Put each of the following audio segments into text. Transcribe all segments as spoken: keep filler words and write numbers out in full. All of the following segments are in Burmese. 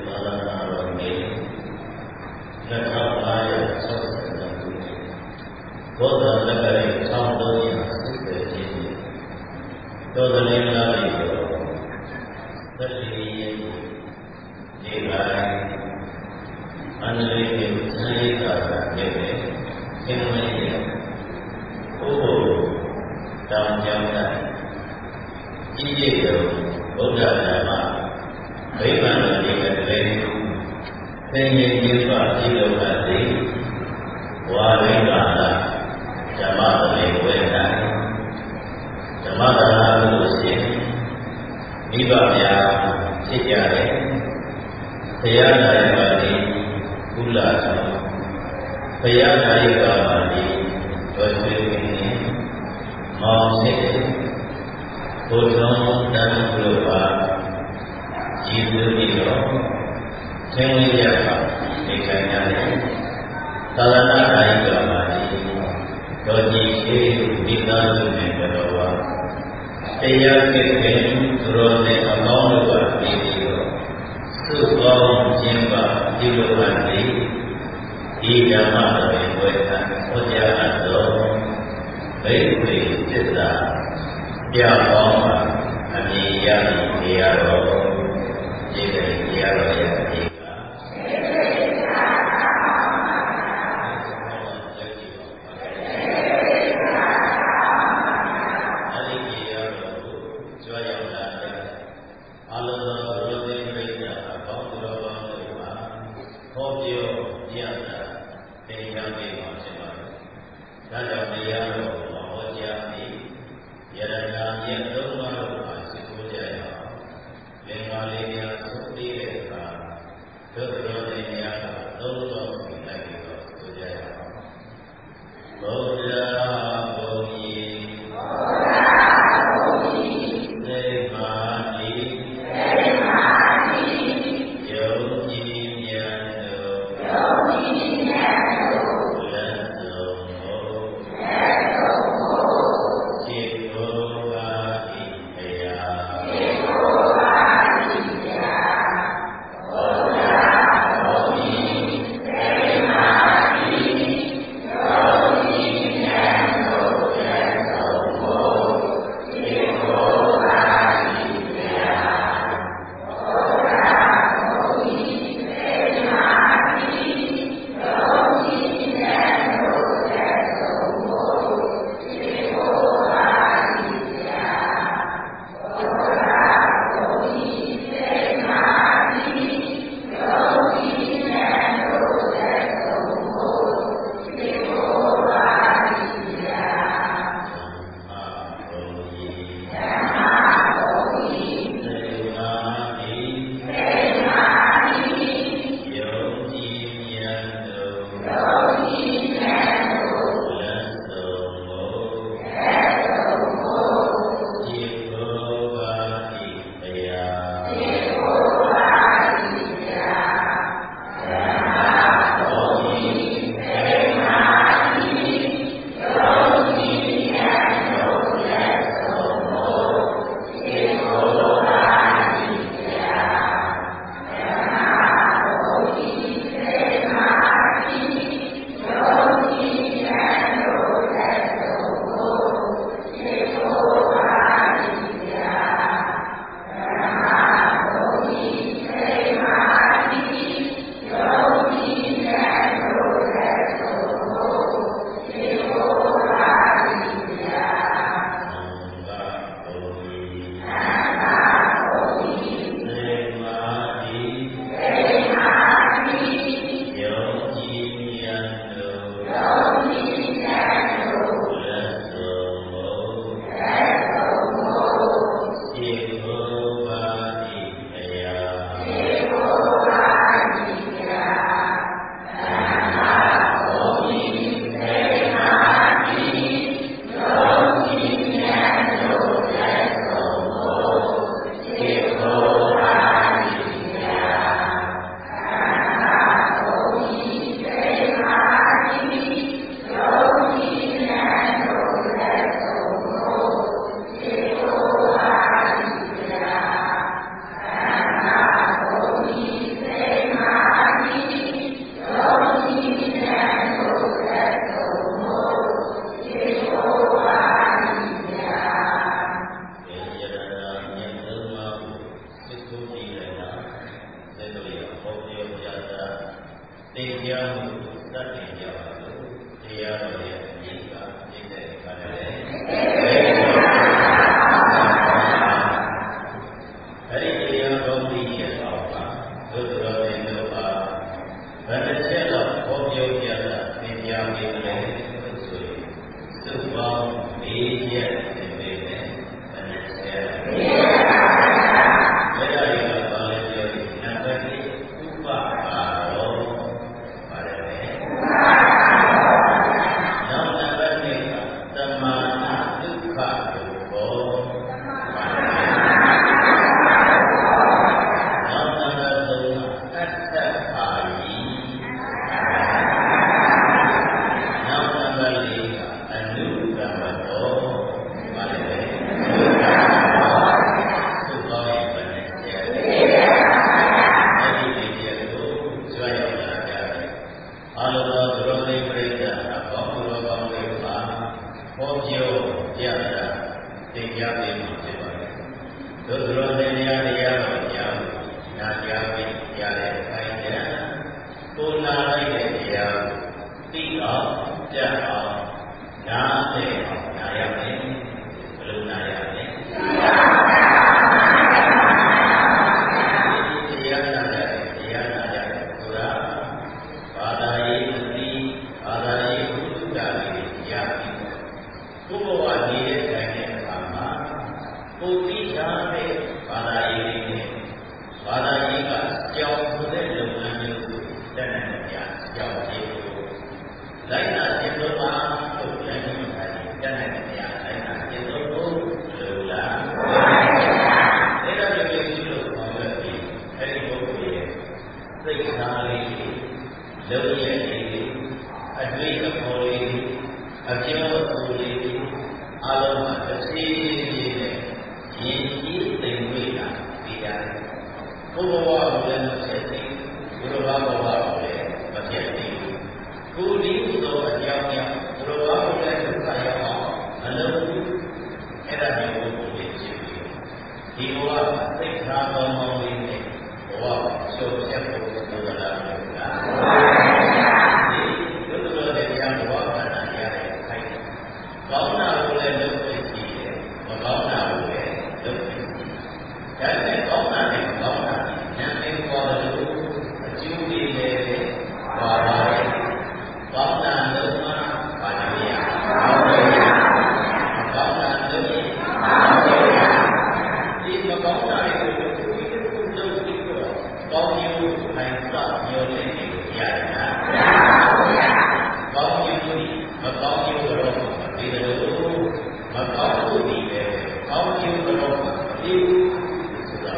ဒါကြောင့်တရားတော်ဟောကြားပြီးယရဏမြတ်သုံးပါး Hãy subscribe cho kênh Ghiền Mì Gõ để không bỏ lỡ những video hấp dẫn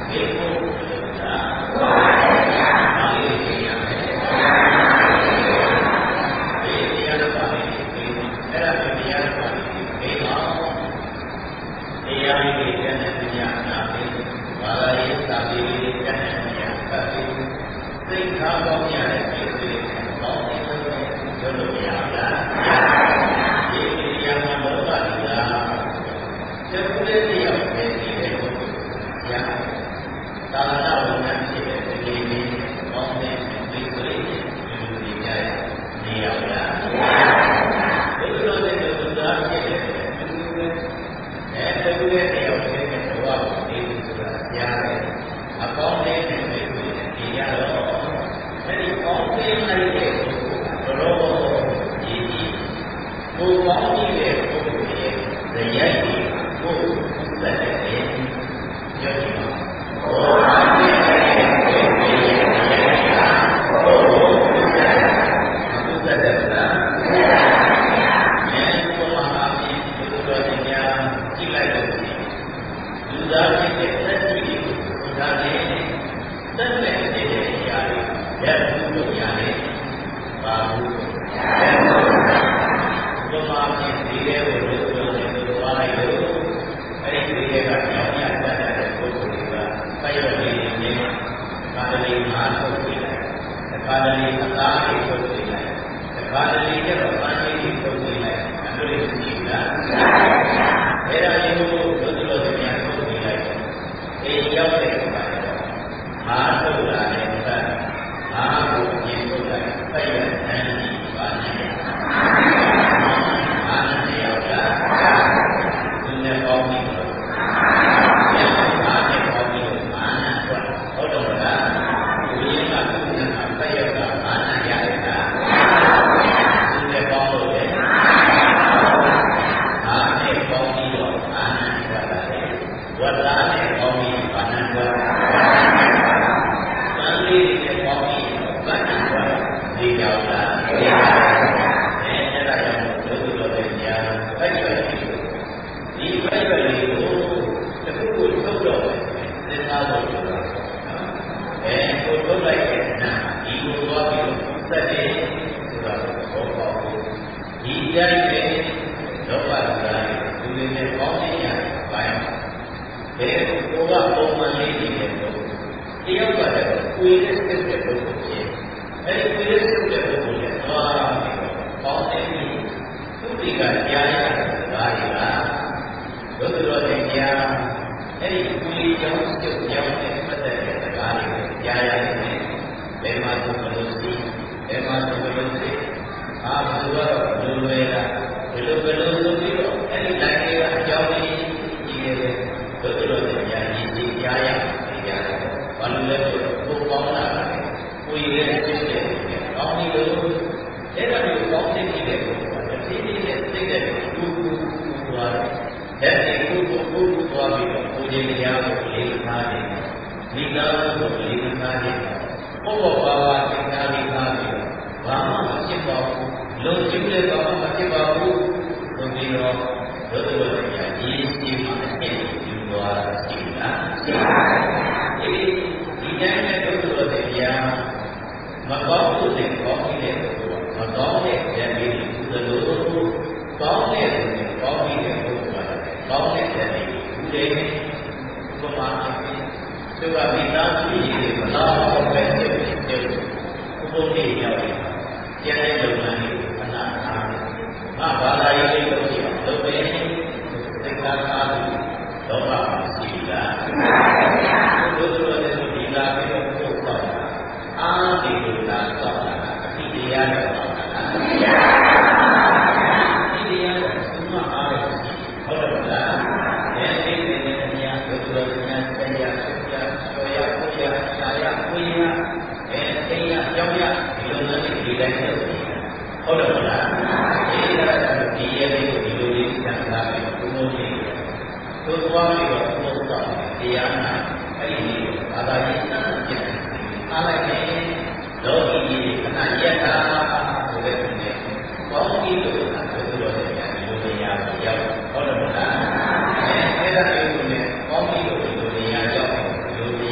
ရ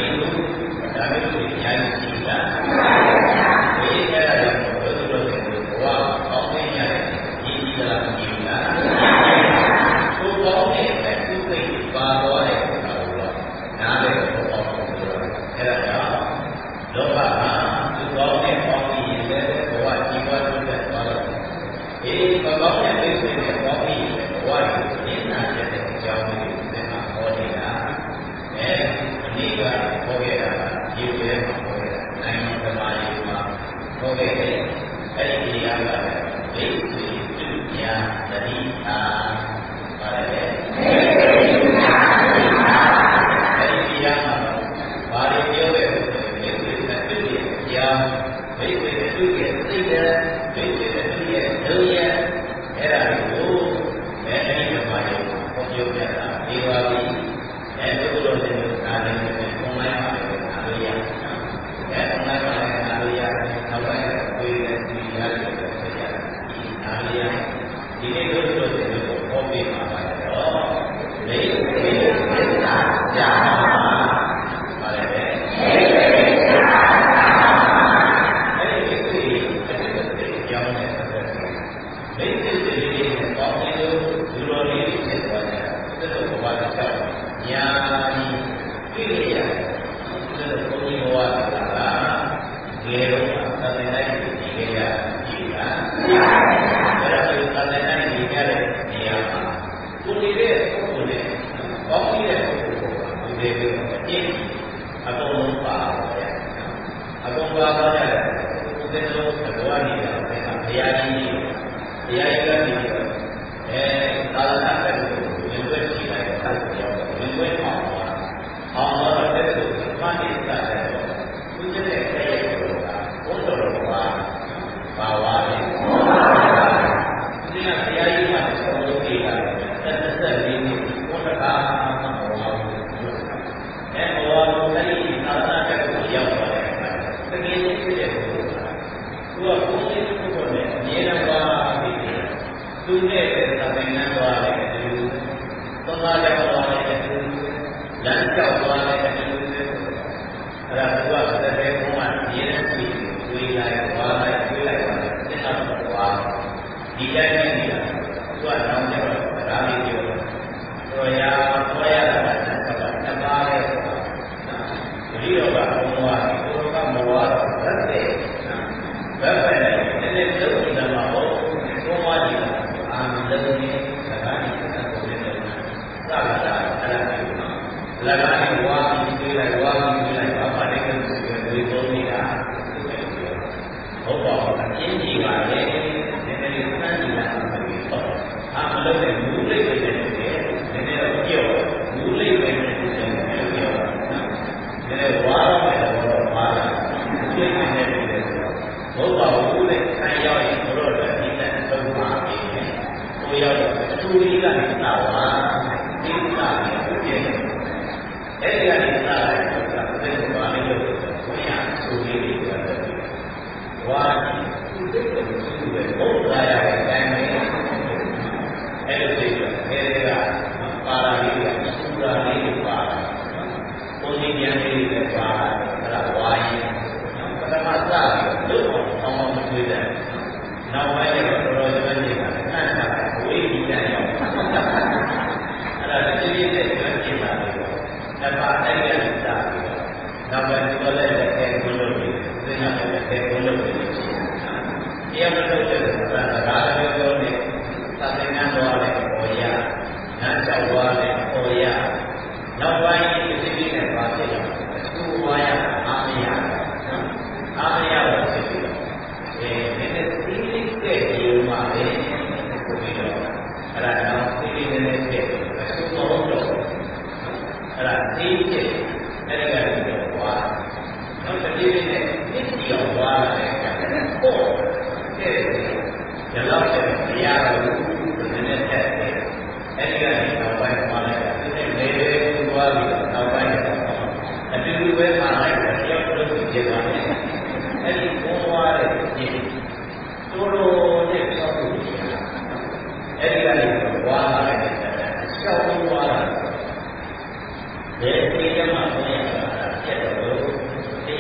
Để khi cho mà tôi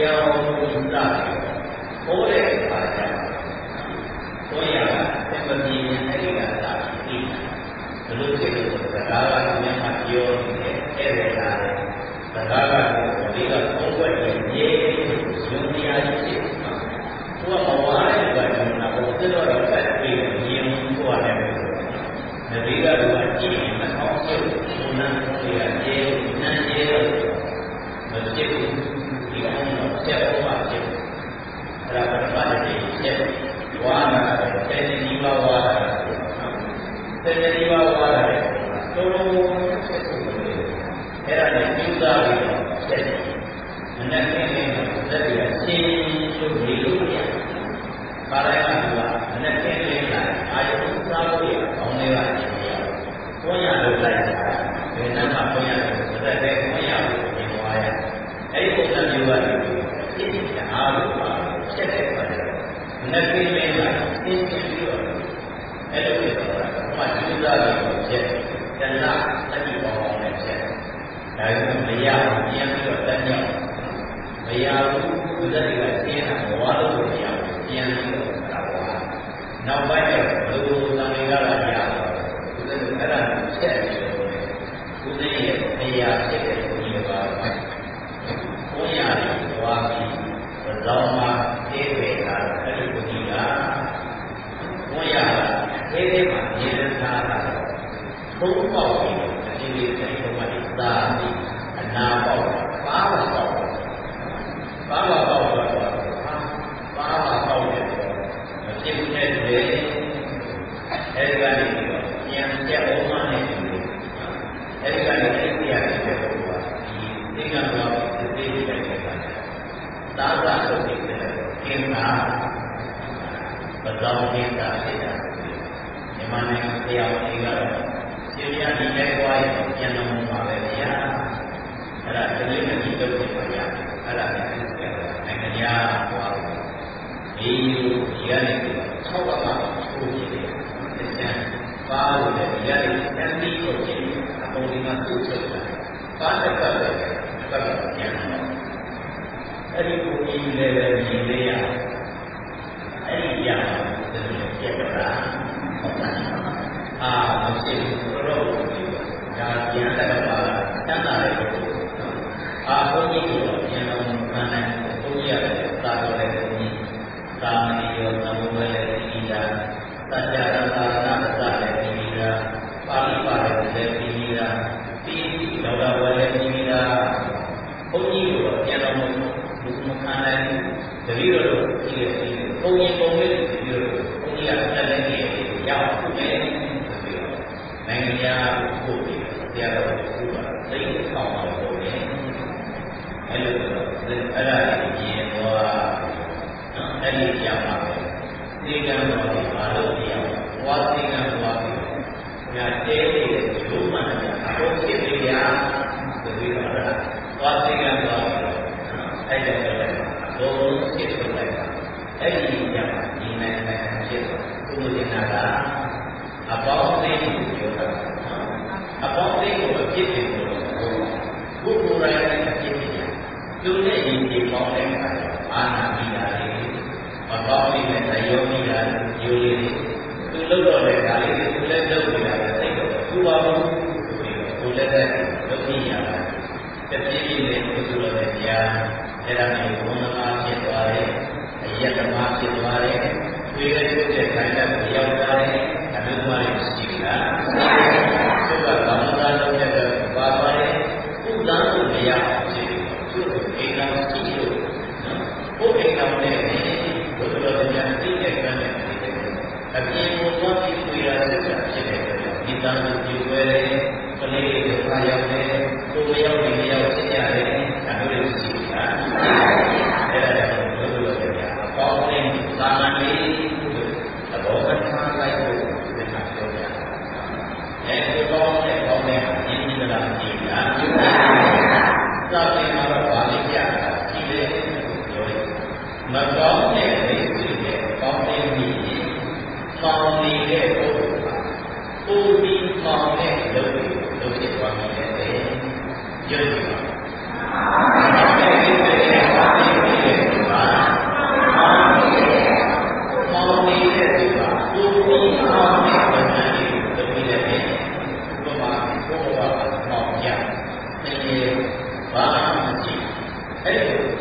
တရားဟောလို့စတယ်ဟောတဲ့အခါကျဘုရားကသင်္ပတိနဲ့အဲ့ဒီကသာပြီးဘလို့ဖြစ်လို့စကားကမြတ်မှာပြောနေတယ်အဲ့ဒါကစကားကဒီကသုံးွက်ရေးရေးဇုံတရားကြီးဖြစ်ဘုရားဘဝရဲ့ဘဝကဘုရားတော်ဆက်ပြီးရင်ဘုရားနဲ့နဗီကတော့ကြည့်ရင်မအောင်ဆိုဘုရားကိုရကျေနန်းကျေမဖြစ်ဘူးဒီကောင်တော့ဆက်ဘုရားဖြစ်အဲ့ဒါပထမတစ်ချက်ဝါနာတဲ့ဒီမှာဝါနာတဲ့ဒီမှာဝါနာတဲ့တော်တော်ဆက်ဖို့အဲ့ဒါနဲ့ပြုသားပြီးတော့ဆက်မနဲ့ကင်းနေတာလက်ရရှင်းလို့နေလို့ရပါရကကမနဲ့ကင်းနေတာအာယုစားလို့ရအောင်လေးပါနေရဘုရားလိုလိုက်တာဘယ်နှမှာဘုရားလိုစတဲ့တဲ့ဘုရားကိုမြင်သွားရအဲ့ဒီပုံစံမျိုးကနေဖြစ်ဖြစ်အားလို့ပါဆက်တဲ့ပါတယ်မနဲ့ကင်းနေတာသိသိပြီးတော့အဲ့လိုဖြစ်တော့ဘုရားပြုသားပြီးတော့ချက်တဏှာအတိပေါင်းအောင်နဲ့ချက်ဒါကမရဘူးပြန်ပြီးတော့တက်ရောက်မရဘူးဘုရားကကျင်းတာဘဝလို့မရဘူးပြန်ပြီးတော့တာဝါနောက်ပိုင်းကျဘယ်လိုသံဃာလာရအောင်ဘုရားကအဲ့ဒါဆက်ပြီးတော့ဘုရားရဲ့အရာဖြစ်တဲ့ဘုရားပါဘုရားရဲ့ဘဝပြီးသံဃာမှာအေးပေတာအဲ့ဒီဘုရားကဘုရားအေးအေးမှာနေနေတာသုံးပေါက်ပြီးဒီလိုစိတ်ကမှသာပြီးအနာပေါက်ပါပါပေါက်ပါပါပေါက်တော့ပါပါပေါက်တယ်မဖြစ်ဘူးတဲ့လေအဲဒီကနေပြန်ကြက်အောင်မနဲ့အဲဒီကနေအဲ့ဒီရတယ်တဲ့ဘုရားဒီသင်္ကန်းတော်ဒီသေးသေးတဲ့ကသာသာဆိုပြီးတဲ့ကျင်းတာပဇောင်းကျင်းတာဖြစ်တာဒီမှာနိုင်ငံတရားဝင်ကတော့ဒီရည်ဒီလိုက်သွားရင်ပြန်တော်မှာပဲဗျာအဲ့ဒါတကယ်နဲ့ဒီလုပ်နေပါရအဲ့ဒါလည်းနိုင်ငံသားဟောဒီဒီရည်၆ပါးပါထိုးကြည့်တယ်သက်တမ်းပါလို့လည်းဒီရည်တန်ပြီးကိုကြည့်အပေါ်ဒီမှာသူ့ချက်တာပါတစ်ပတ်ပဲတစ်ပတ်ပြန်တော့အဲ့ဒီကိုကြည့်လည်းပဲမြင်လေရအဲ့ဒီရတဲ့ပြက်တာဟုတ်လားအာမရှိဘူးတော့ဒါကျန်တဲ့ပါတတ်တာလေအာဘုန်းကြီးကပြန်တော်မှန်တယ်ဘုန်းကြီးရတယ်သာတော်လည်းဘုန်းကြီးသာမဏေရောသံဃာလည်းဒီလာသတ္တရသာနာသလည်းဒီလာပါဠိပါလည်းဒီလာတိတိဒေါက်တာဝလည်းဒီလာဘုန်းကြီးကပြန်တော်မှဘုရားနိုင်တတိယတော့ဒီလိုဘုန်းကြီးပုံလေးဒီလိုဘုန်းကြီးကတက်လည်းနေရအောင်ပြုမယ်နိုင်ငံသားကိုပို့ပြီးတရားတော်ကိုပို့တာသိအောင်ပါလို့เนี่ยအဲ့လိုအဲ့ဒါကြီးရင်တော့နော်အဲ့ဒီကြောင့်ပါပဲသေကံတော်ဒီဘာလို့ပြောဝါသေကံတော်ပြီးညာတဲတဲ့ဒုမှန်တာဘုဖြစ်ပြရဆိုပြီးတော့ဝါသေကံတော်အဲ့ဒါလည်းဘုံဖြစ်ဖြစ်လိုက်တာအဲ့ဒီကြောင့်ဒီနိုင်ငံဖြစ်သူတို့နေတာကအပေါင်းအသင်းကိုပြောတာအပေါင်းအသင်းကိုအဖြစ်ဖြစ်လို့ဘုရားရဲ့အဖြစ်ဖြစ်သူနဲ့ဒီဒီပေါင်းတဲ့အခါအာနာမိတာလေးမပေါင်းနေတဲ့ယောဂီတာယူလေးသူလုပ်တော့တဲ့ဒါလေးသူလည်းလုပ်နေတာသိတော့သူပါဘူးသူလည်းတဲ့လုပ်ကြည့်ရတာတပြည့်ပြည့်နဲ့သူလုပ်တဲ့တရားအဲ့ဒါမျိုးဘုံသမားဖြစ်သွားတယ်အယက်သမားဖြစ်သွားတယ်တွေ့တဲ့တွေ့တဲ့ခိုင်တဲ့ရောက်သွားတယ်အမှန်မှန်ရှိလားသူကဘာမှမလုပ်တဲ့ဘာပါလဲသူ့သားကိုမရဖြစ်သူ့အိမ်တော်ရှိလို့ဘုအိမ်တော်နဲ့ဘုရားတရားသိတဲ့ကံနဲ့အပြင်ကိုသွားပြီးတွေ့ရတဲ့ဖြစ်တဲ့ဒီသားကိုကြည့်ဝဲတယ်ကလေးတွေခါရောက်တယ်ကိုမရောက်နေရောက်ဖြစ်ရတယ်ဒါမျိုးတွေရှိတာအဲ့ဒါကြောင့်ဘုရားတရားအပေါင်းအသင်းသာမန်လေးသဘောကထားလိုက်ဖို့ဒီမှာပြောပြတာအဲဒီကောင်းတဲ့ကောင်းတဲ့ဒီဒီကလာကြည့်တာသာသနာ့ဘာလေးပြတာဒီလေပြောရမကောင်းတဲ့ဒီဒီတဲ့ကောင်းတဲ့ဒီပေါင်းနေတဲ့ပုဂ္ဂိုလ်ကပူပြီးပေါင်းတဲ့လုပ်တွေလုပ်ဖြစ်သွားပြီလေရွ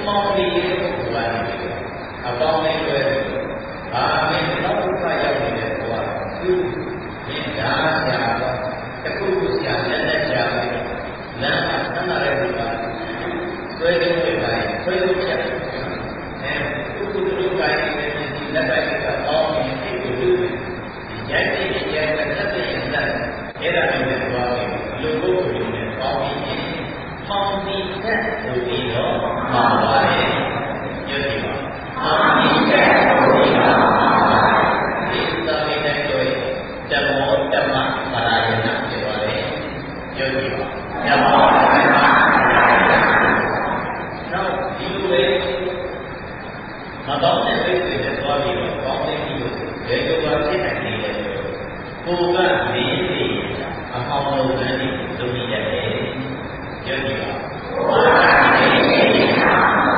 မောင်လေးရဲ့ဘုရားနေတယ်အပေါင်းလေးတွေအာမင်းတော့ဘုရားရောက်နေတဲ့ဘုရားသူဒီဒါဆရာတခုခုဆရာလက်လက်ချာပြီးလမ်းမှာဆန္ဒတဲ့ဘုရားဆွဲလို့ပြတိုင်းဆွဲလို့ပြအဲခုခုတို့ပိုင်းနေတဲ့ဒီလက်ပိုက်ကအောင်းနေတယ်ကိုလူရိုက်တဲ့ရိုက်တဲ့သက်သက်ရတဲ့အဲ့ဒါမျိုးနဲ့သွားပြီးလူပုဂ္ဂိုလ်တွေနဲ့ပေါင်းပြီးပေါင်းပြီးသက်ကိုပြီးတော့မှာပါတယ်ညွှန်ပြပါပေါင်းပြီးသက်ကိုပြီးတော့ဒီသာမေတဲ့တို့ဓမ္မောဓမ္မပါရယနာဖြစ်သွားတယ်ညွှန်ပြပါဓမ္မောဓမ္မနောက်ဒီလိုပဲမတော်တဲ့စိတ်တွေနဲ့သွားပြီးတော့ပေါင်းပြီးပြီးတော့ဘယ်လိုပါဖြစ်နိုင်လဲကိုယ်ကနေနေအဟောင်းလုံးနဲ့လုပ်နေရတယ်ညွှန်ပြပါကိုယ်ကနေနေတာ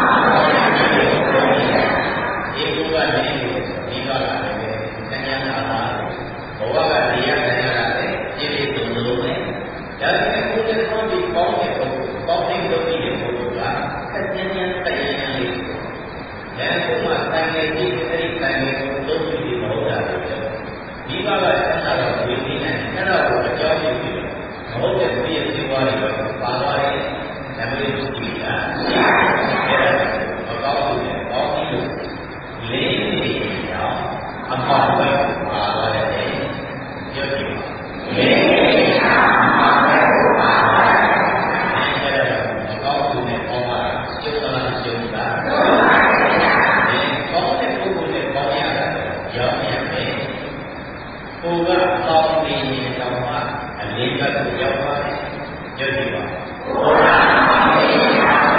ဒီကိုယ်ကနေဒီကလာတယ်ဉာဏ်နာလာဘဝကနေရတဲ့ရတယ်ဒီလိုသုံးလို့ပဲဒါပေမဲ့ကိုယ်နဲ့ပေါင်းပြီးပေါင်းတဲ့ပုဂ္ဂိုလ်ပေါင်းတဲ့လုပ်နေတဲ့ပုဂ္ဂိုလ်ကသက်ဉာဏ်ဉာဏ်တရားလေးဒါကမှတန်ခဲ့ပြီးအဲ့ဒီတန်ခဲ့ကိုသုံးပြီးမဟုတ်တာလေဒီဘကဆန္ဒတော်ဝိသိနဲ့အဲ့ဒါကိုအကြောင်းပြုပြီးမဟုတ်တဲ့ပြည့်စုံသွားတယ်ပါသွားတယ်ဓမ္မလေးရှိတာအဲ့ဒါမကောင်းဘူးလေကောင်းပြီလို့လေးနေရောအမောက်ပဲပါသွားတယ်ပြောကြည့်လေးနေရောအမောက်ပဲပါသွားတယ်အဲ့ဒါမကောင်းဘူးနဲ့ပေါ်လာကျုပ်လာကျုပ်လာကောင်းတဲ့ပုဂ္ဂိုလ်နဲ့ပေါင်းရတာရောင်းရမယ်ကိုယ်ကပေါင်းနေရင်တော့မှအလေးကကိုရောက်ပါတယ်ညွှန်ပြပါကိုယ်ကပေါင်းနေရင်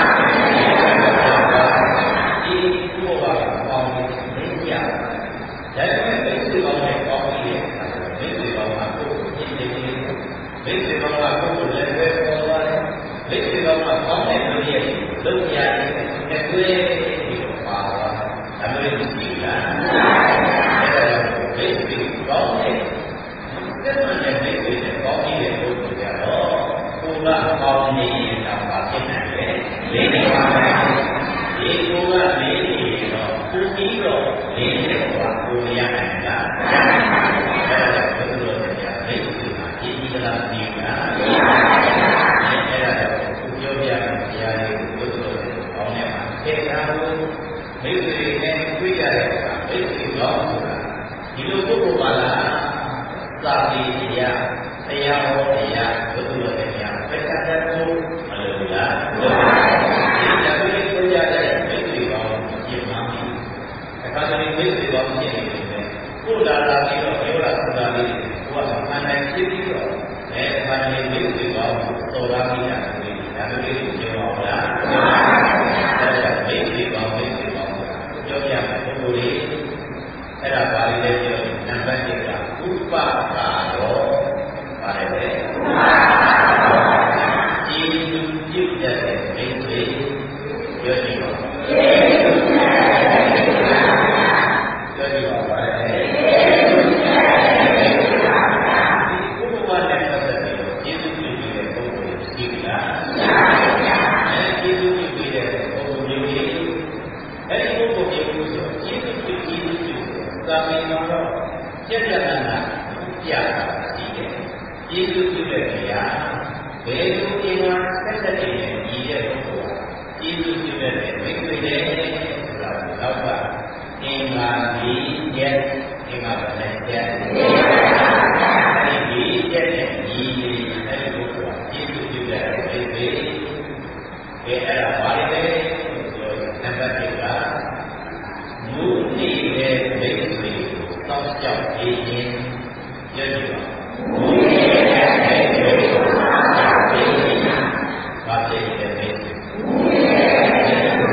ဒီကိုယ်ကပေါင်းနေတယ်ကြဒါပေမဲ့မိတ်ဆွေပေါင်းနဲ့ပေါင်းပြီးတဲ့အခါမိတ်ဆွေပေါင်းကကိုယ်ကိုကြည့်နေတယ်မိတ်ဆွေပေါင်းကကိုယ်ကိုလည်းပဲပေါ်သွားတယ်မိတ်ဆွေပေါင်းကပေါင်းတဲ့လူရဲ့လုံရတယ်နဲ့တွေ့ပြီးတော့ပါသွားအမေရိကန်ပြည်လားအဲ့ဒါမိတ်ဆွေပေါင်းတဲ့သက်မှန်တဲ့မိတ်ဆွေနဲ့ပေါင်းပြီးတဲ့ပုဂ္ဂိုလ်ကြတော့ကိုယ်ကပေါင်းနေရင်တော့ပါဖြစ်နိုင်တယ်လေးနေပါမယ်ဒီကိုယ်ကလေးနေတော့သူပြီးတော့လေးနေတော့ကိုယ်ရနိုင်တာရနိုင်တယ်အဲ့ဒါဘုရားတရားမိတ်ဆွေမှာဒီဒီကလာဒီကအဲ့ဒါတော့ပြောပြရမယ်တရားလေးကိုဘုရားပေါင်းနေမှာသိတာလို့မိတ်ဆွေနဲ့တွေ့ရတဲ့အခါမိတ်ဆွေတော့ဆိုတာဒီလိုပုဂ္ဂိုလ်ပါလားသာတိတရားတရားဟောတရားဘုရားတရားပဋ္ဌာန်းကိုမလို့လားဒီတပည့်ကိုရတဲ့မိတ်ဆွေပေါင်းရှင်းပါပြီအခါတည်းမိတ်ဆွေပေါင်းရှင်းနေတယ်ကိုယ်လာလာပြီးတော့ပြောတာဆိုတာလေးကိုကမှန်တယ်ဖြစ်ပြီးတော့အဲအခါတည်းမိတ်ဆွေပေါင်းတော်လာပြီးတာဒီဒါမျိုးလေးကိုပြောပါဦးလားဒါကြောင့်မိတ်ဆွေပေါင်းမိတ်ဆွေပေါင်းပြောပြမယ်ပုဂ္ဂိုလ်လေးအဲ့ဒါပါဠိလေးပြောနံပါတ်တစ်ကဥပကာရောပါတယ်လေဥပကာရောဒီလူပြုတ်တဲ့မိတ်ဆွေပြောကြည့်ပါကျေးဇူးတင်ပါတယ်ပြောကြည့်ပါပါတယ်ကျေးဇူးတင်ပါတယ်ဒီဥပမာနဲ့ပတ်သက်ပြီးကျေးဇူးပြုတဲ့ပုဂ္ဂိုလ်ရှိလားရှိပါဘူးအဲကျေးဇူးပြုတဲ့ပုဂ္ဂိုလ်မျိုးလေးအဲဒီပုဂ္ဂိုလ်မျိုးဆိုကျေးဇူးပြုကျေးဇူးပြုသာမန်မှာတော့ပြည့်ပြည့်နာနာပြတာရှိတယ်။ကျေးဇူးပြုတဲ့တရားဘယ်လိုဒီမှာဆက်သက်နေညီတဲ့ပုဂ္ဂိုလ်ကကျေးဇူးပြုတဲ့မိတ်ဆွေတွေဆိုတာတော့ကအင်္ဂါဒီရဲ့အင်္ဂါပဲရဲ့ဒီရဲ့ညီတဲ့ပုဂ္ဂိုလ်ကကျေးဇူးပြုတဲ့မိတ်ဆွေအဲအဲ့ဒါပါလေဆိုနံပါတ်တစ်ကမူနေတဲ့မိတ်ဆွေကိုတောင်းကြောက်ခြင်းရင်ရည်ရည်မူနေတဲ့မိတ်ဆွေကိုတောင်းကြောက်ခြင်းဘာဖြစ်တဲ့မိတ်ဆွေမူနေတဲ့မိတ်ဆွေ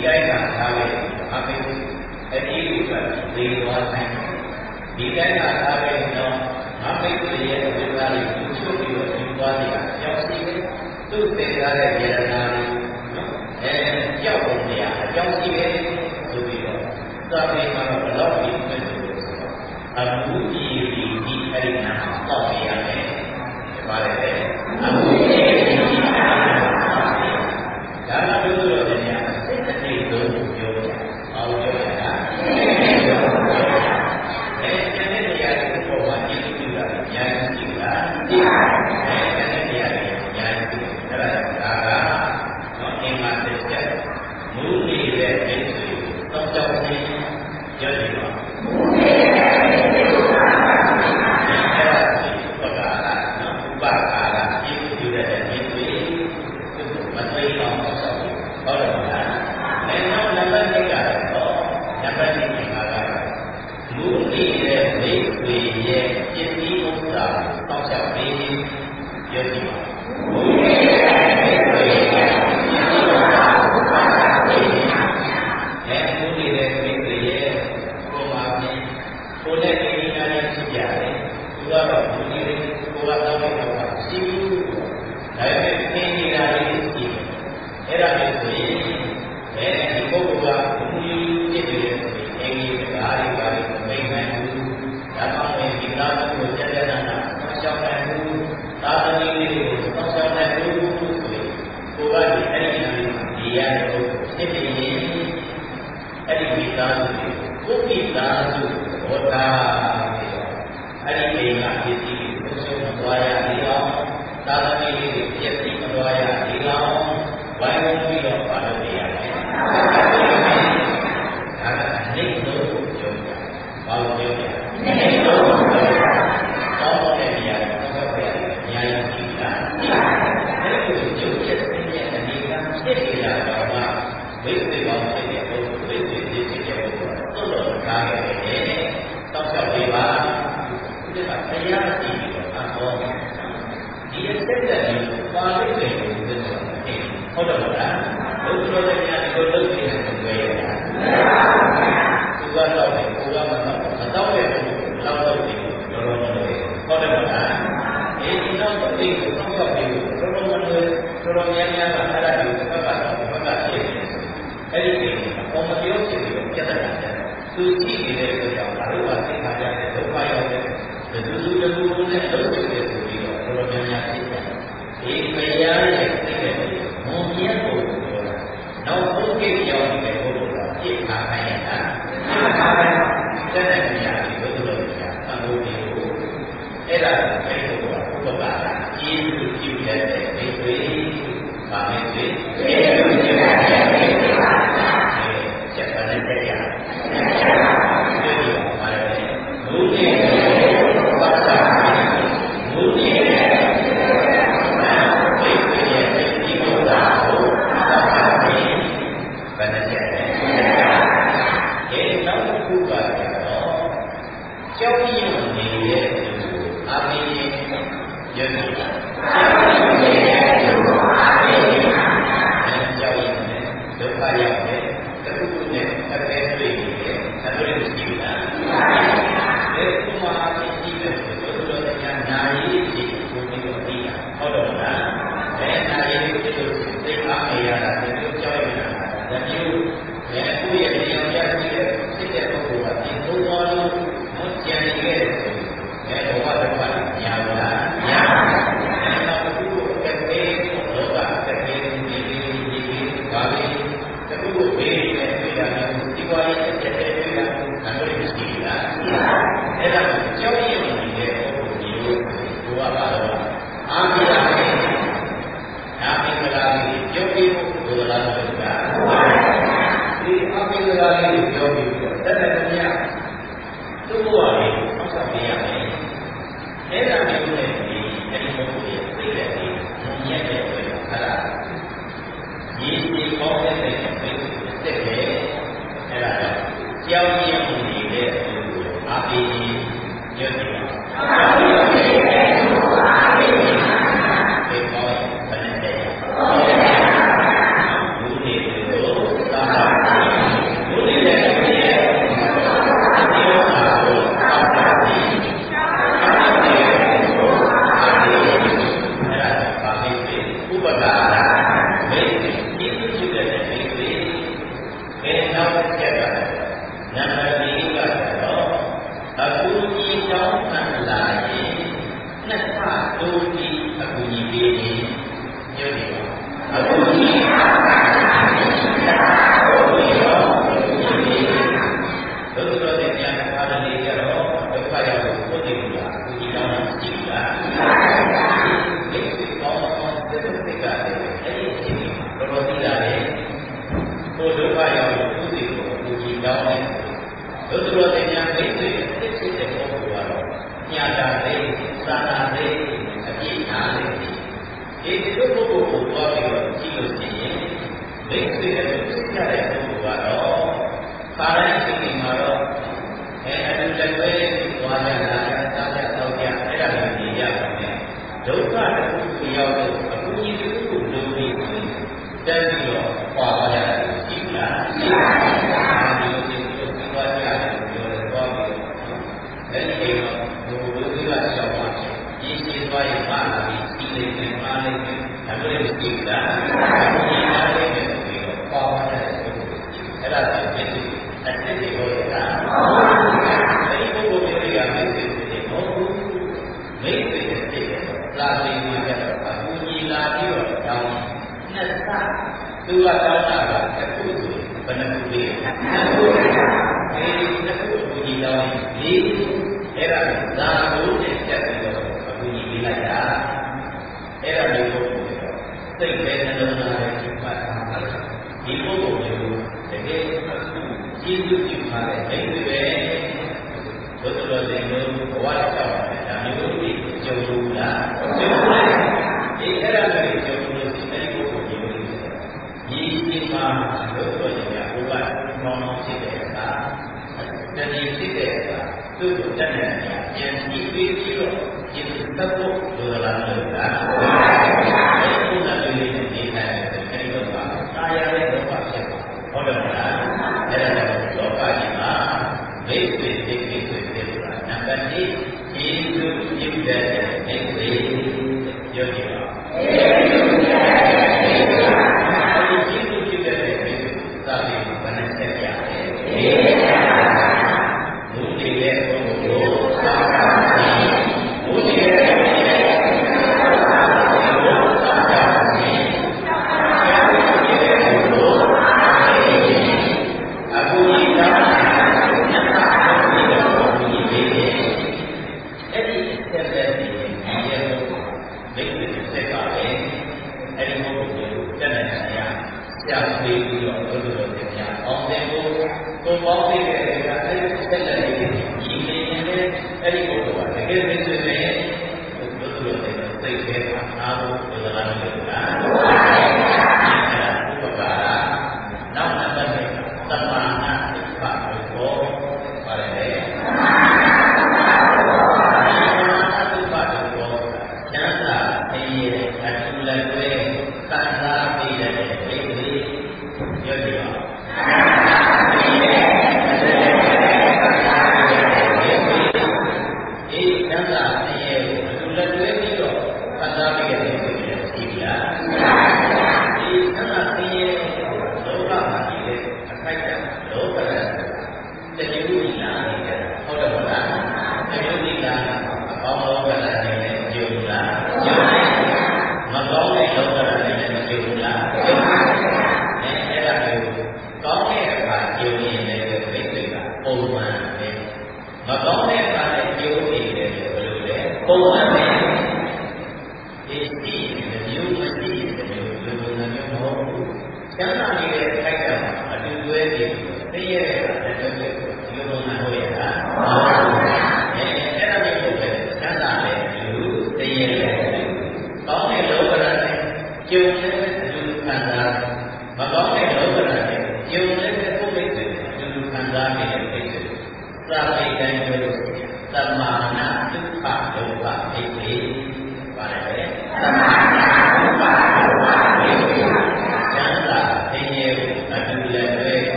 တိုင်းကထားခဲ့အပိအတိဥပ္ပသေသွားနိုင်ဒီတိုင်းကထားခဲ့တော့အပိရဲ့အဝိဇ္ဇာလေးကိုချုပ်ပြီးတော့ဒီသွားနေတာကြောက်စီတယ်သူ့သိထားတဲ့ဉာဏ်နာလေးနော်အဲကြောက်ပုံတရားအကြောင်းရှိတယ်ဆိုပြီးတော့သာမေမှာတော့ဘယ်တော့ဒီမဲ့ဆိုလို့ဆိုတော့အမှုကြီးဒီဒီအဲ့ဒီနာပေါက်ရရတယ်ဘာလဲအမှုကြီးဒီဒီဒါကပြောလို့ရတယ်စိတ်တည်းတို့ပြောတာအော်ပြောတာအဲကျန်တဲ့တရားတွေပေါ်မှာကြည့်ကြည့်တာညာကြည့်တာဒီအဲကျန်တဲ့တရားတွေညာကြည့်တယ်အဲ့ဒါကတော့အင်္ဂါတစ်ချက်မူနေတဲ့အိမ်တွေတောက်တောက်ချင်းရည်ပါမူနေတဲ့အိမ်တွေပါဘုရားနော်ဥပကာရဤပြုတဲ့အိမ်တွေမသိအောင်ဆောက်ဆောက်ဟုတ်တယ်မလားအဲနောက်နံပါတ်တစ်ကတော့နံပါတ်တစ်ကတော့မူနေတဲ့အိမ်တွေရဲ့ပြည့်စည်ဥစ္စာတောက်ဆောက်ပြီးရည်ပါမူနေတဲ့အိမ်တွေရဲ့ပြည့်စည်ဥစ္စာအဲဒီနေတဲ့မိတွေရဲ့ကိုယ်မှာပြင်ကိုယ်နဲ့ကိန်းနာနဲ့ရှိကြတယ်သူကတော့ဒီနေ့ကိုယ်ကတော့တော့ရှိဘူးဒါပေမဲ့သိနေတာလေးရှိတယ်အဲ့ဒါမျိုးဆိုရင်အဲဒီပုဂ္ဂိုလ်ကဘုံကြီးဖြစ်နေတဲ့အိမ်ကြီးကားတွေပါလိမ့်မယ်နိုင်ဘူးဒါမှမဟုတ်ဒီကားကိုကြက်ကြက်နာနာရှောင်းနိုင်ဘူးသာသမီလေးကိုဆောက်ရှောင်းနိုင်ဘူးဆိုရင်ကိုယ်ကဒီအဲ့ဒီဒီရတော့ဖြစ်နေရင်အဲ့ဒီမိသားစုကိုမိသားစုဘောတာအဲ့ဒီအိမ်ကပစ္စည်းကိုဆုံးမသွားရသေးအောင်သာသမီလေးတွေပြည့်စုံမသွားရသေးအောင်ဝိုင်းဝန်းပြီးတော့ပါလို့ရတယ်။ဒါကနေတော့ပြောတာဘာလို့ပြောလဲ။နေတော့တောင်းတဲ့နေရာတော့ဘယ်နေရာကြီးရှိလား။အဲ့ဒီကိုကျုပ်ချက်တဲ့အနေကဖြစ်နေတာတော့မှဝိသေပေါင်းဖြစ်တဲ့ပုဂ္ဂိုလ်ဝိသေဖြစ်တဲ့ပုဂ္ဂိုလ်တော့တော့ကားရတယ်။တောက်လျှောက်လေးပါဒီကတရားကြည့်ပြီးတော့အဟောဒီအစ်တဲ့ဒီပါဠိတွေကိုသိတယ်ဟုတ်တယ်မလားဘုရားတော်များဒီလိုလုပ်နေတယ်ဆိုရတာသူကတော့ကိုယ်ကမတော့တဲ့လောက်တော့ဒီလိုလိုလိုဟုတ်တယ်မလားအဲဒီတော့ဒီကိုစောင့်ရှောက်ပြီးတော့လိုလိုလိုလိုများများကအဲ့ဒါကိုဘက်ကတော့ဘက်ကဖြစ်နေတယ်အဲ့ဒီကိစ္စအပေါ်မပြောဖြစ်ပြီးတော့ပြဿနာတယ်သူကြည့်နေတဲ့အတွက်ကြောင့်ဘာလို့ကသိခါကြတဲ့ဒုက္ခရောက်တဲ့ဒီလူလူလူလူနဲ့လုပ်နေတယ်ဆိုပြီးတော့လိုလိုများများသိတယ်ဒီမယားရဲ့သိတဲ့မုံမြတ်ကိုပြောတာနောက်ဆုံးကိရောက်နေတဲ့ဘုရားကပြည့်ခါခိုင်းရတာပြည့်ခါခိုင်းတဲ့တဲ့နေရာဒီဘုရားကသံဃာတွေကိုအဲ့ဒါကိုပြောတာဘုရားကကျေးဇူးပြုတဲ့မိတ်ဆွေပါမယ်ဆွေကျေးဇူးပြုတဲ့မိတ်ဆွေပါချက်ပါနဲ့ကြရကျေးဇူးပါပါတယ်ဘုရားဘာသာဘုရားကျောင်းရင်းနေတဲ့အာမေယယတိကျောင်းရင်းနေတဲ့အာမေယကျောင်းရင်းနဲ့ဒုက္ခရောက်တဲ့တခုခုနဲ့အပဲတွေ့နေတယ်အတွေ့အကြုံလားဒီကုမာအရှိတဲ့ဘုရားတရားနာရီဒီကိုပြီးတော့ပြီးတာဟုတ်တော့လားအဲနာရီဒီလိုသိအားအရာဒါမျိုးကျောင်းရင်းတာဒါမျိုးအဲကိုယ့်ရဲ့တရားပြည့်တဲ့စိတ်တဲ့ပုဂ္ဂိုလ်ကဒီဘုရားလုံးကျန်နေတဲ့အဲဘဝတစ်ပါးညာလာညာအဲတော့ဒီကိုတကယ်လောကတကယ်ဒီဒီဒီဘာလဲတကူကိုဘေးနဲ့တွေ့တာဒီဘဝရဲ့အကျက်တဲ့တွေ့တာအလိုရှိလားအဲဒါကြောက်ရွံ့နေတဲ့ပုဂ္ဂိုလ်မျိုးဘဝပါတော့အာမီလာနဲ့အာမီလာလေးပြောပြီးဘုရားလာလို့ကဒီအာမီလာလေးပြောပြီးတော့တတ်တဲ့မြတ်သူ့ဘဝလေးဆောက်ရှောက်ပေးရမယ်။အဲ့ဒါမျိုးနဲ့ဒီအဲ့ဒီပုဂ္ဂိုလ်ရဲ့သိတဲ့ဒီမြတ်တဲ့အတွက်အဲ့ဒါရည်ရည်ကောင်းတဲ့စိတ်နဲ့သိတဲ့အဲ့ဒါကြောင်းရင်းနေတဲ့အာပေကြီးညွှန်တယ်။ကြောင်းရင်းနေတဲ့အာပေကြီးဒီကောင်းတဲ့ဘယ်နဲ့တဲ့။ဘုရားဘုရားကိုသာတို့တို့တဲ့ညာမိတ်ဆွေဖြစ်ဖြစ်တဲ့ပုဂ္ဂိုလ်ကတော့ညာတာလေးသာနာလေးအပြည့်အားလေးဒီလိုပုဂ္ဂိုလ်ကိုပြောပြီးတော့ကြည့်လို့ရှိရင်မိတ်ဆွေနဲ့ဖြစ်ကြတဲ့ပုဂ္ဂိုလ်ကတော့ခါတိုင်းစိတ်မှာတော့အဲအတူလည်းပဲသွားကြတာစားကြတော့ကြအဲ့ဒါမျိုးကြီးရပါတယ်ဒုက္ခတစ်ခုကိုရောက်တော့အခုကြီးတစ်ခုကိုလုံးပြီးတက်ပြီးတော့ပွားရတာရှိလားရှိပါဘူးဒီလိုဒီလိုပွားကြတယ်ပြောတယ်ပွားပြီးအဲ့ဒီတော့ဘုရားကရှောက်ပါတယ်ဒီစီသွားရင်ပါလာပြီးဒီလေးနဲ့ပါလေးနဲ့ဒါမျိုးတွေရှိတာဒီနားလေးနဲ့ပြီးတော့ပွားရတယ်အဲ့ဒါကိုသိသိအစ်စ်ကိုပြောတာအဲ့ဒီပုဂ္ဂိုလ်တွေကမိတ်ဆွေတွေမဟုတ်ဘူးမိတ်ဆွေတွေလာပြီးမှကြတော့အခုကြီးလာပြီးတော့တောင်းနှစ်ဆသူကတောင်းတာကအခုဆိုဘယ်နှခုလေးအခုဒီနှစ်ခုအခုကြီးတောင်းဒီအဲ့ဒါသာလို့နဲ့ချက်ပြီးတော့အခုကြီးပြီးလိုက်တာအဲ့ဒါမျိုးပုဂ္ဂိုလ်တွေစိတ်ပဲနှလုံးသားနဲ့ဖြစ်ပါတာဒီပုဂ္ဂိုလ်မျိုးတကယ်ကျေးဇူးပြုပါတဲ့မိတ်ဆွေပဲဘုရားတော်ရှင်တို့ဘဝတောက်တယ်ဒါမျိုးတွေကြုံလို့လားကြုံလို့ဒီအဲ့ဒါမျိုးကြုံလို့ဒီအဲ့ဒီပုဂ္ဂိုလ်မျိုးတွေဒီဒီမှာဘုရားတော်ရှင်ကဘုရားကောင်းကောင်းဖြစ်တဲ့အခါတဏှိဖြစ်တဲ့အခါသူ့ကိုတတ်တဲ့ပြန်ကြည့်ပြီးပြီးတော့ဒီသတ်ဖို့လိုလားလို့လားအဲဒီကုသလေးတွေနေတိုင်းအဲဒီတော့တာယာတဲ့ဒုက္ခဖြစ်ပါဟုတ်တယ်မလားအဲ့ဒါကြောင့်လောကကြီးမှာမိတ်ဆွေသိသိဆွေဖြစ်တာနံပါတ်一ကျေးဇူးပြုတဲ့မိတ်ဆွေပြောကြည့်ပါအဲဒီကျေးဇူးပြုတဲ့မိတ်ဆွေသာပြီးဘယ်နဲ့ဆက်ပြလဲဘုရားရဲ့ဘုံကိုသာဘုရားရဲ့ကိုပေါင်းသိတဲ့အခါအဲဒီဆက်လက်ရေးကြီးနေရင်လည်းအဲဒီဘုရားကတကယ်ပဲဆိုရင်ဘုရားရဲ့စိတ်ထဲမှာအားကိုဘုရားကလုပ်တာဘုရားနောက်နံပါတ်တစ်သမာနာတိဖတ်ကိုပါတယ်လေသမာနာတိဖတ်ကိုကျမ်းစာအရေးအထူးလည်းပဲသံသာပြီးတဲ့အိတ်လေးပြောကြည့်ပါ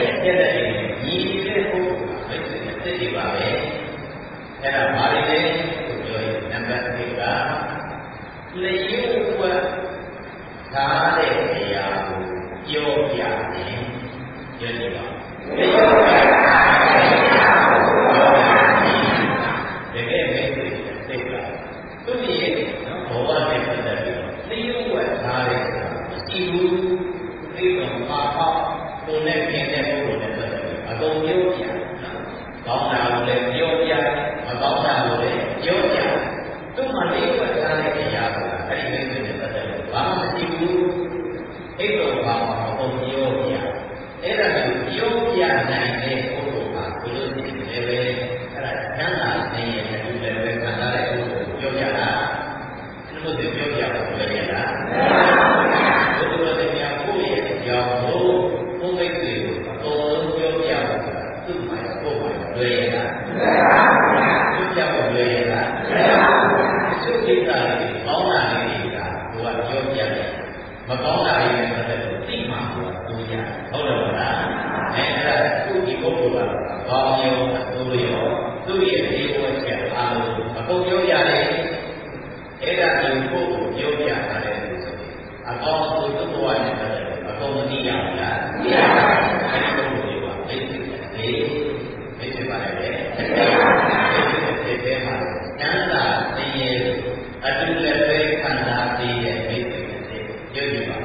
အဲ့ဒါဘာတွေလဲတဲ့ပုဂ္ဂိုလ်ဟာဘုလို့ရှိရင်လည်းပဲအဲ့ဒါချမ်းသာနေရဲ့အတူလည်းပဲခံစားတဲ့ပုဂ္ဂိုလ်ကိုပြောကြတာဒီလိုဆိုပြောကြဖို့လည်းရတာဘုလို့တရားကိုယ့်ရဲ့အကြောင်းကိုဘုမိတ်တွေကိုအကုန်လုံးပြောပြဖို့သူ့မှာကိုယ်မှာလွယ်ရတာပြောပြဖို့လွယ်ရတာသူ့ကိစ္စတွေကောင်းတာတွေကဘုရားပြောပြတယ်မကောင်းတာတွေနဲ့ပတ်သက်လို့သိမှဘုရားပြောကြဟုတ်တယ်မလားအဲဒါသူ့ဒီပုဂ္ဂိုလ်ကကောင်းရောအဆိုးရောသူ့ရဲ့ဒီဝတ်ချက်အားလုံးအကုန်ပြောရတယ်အဲ့ဒါကိုကိုယ်ကိုပြောပြတာလေဆိုအကောင်းဆုံးသူ့ဘဝနဲ့ပတ်သက်လို့အကုန်မသိရဘူးလားသိရပါဘူးအဲ့ဒီပုဂ္ဂိုလ်ကမိတ်ဆွေတွေမိတ်ဆွေပါလေတဲ့တဲ့မှာကျမ်းစာသိရဲ့အတူလည်းပဲခံစားသိရဲ့မိတ်ဆွေတွေပြောကြပါ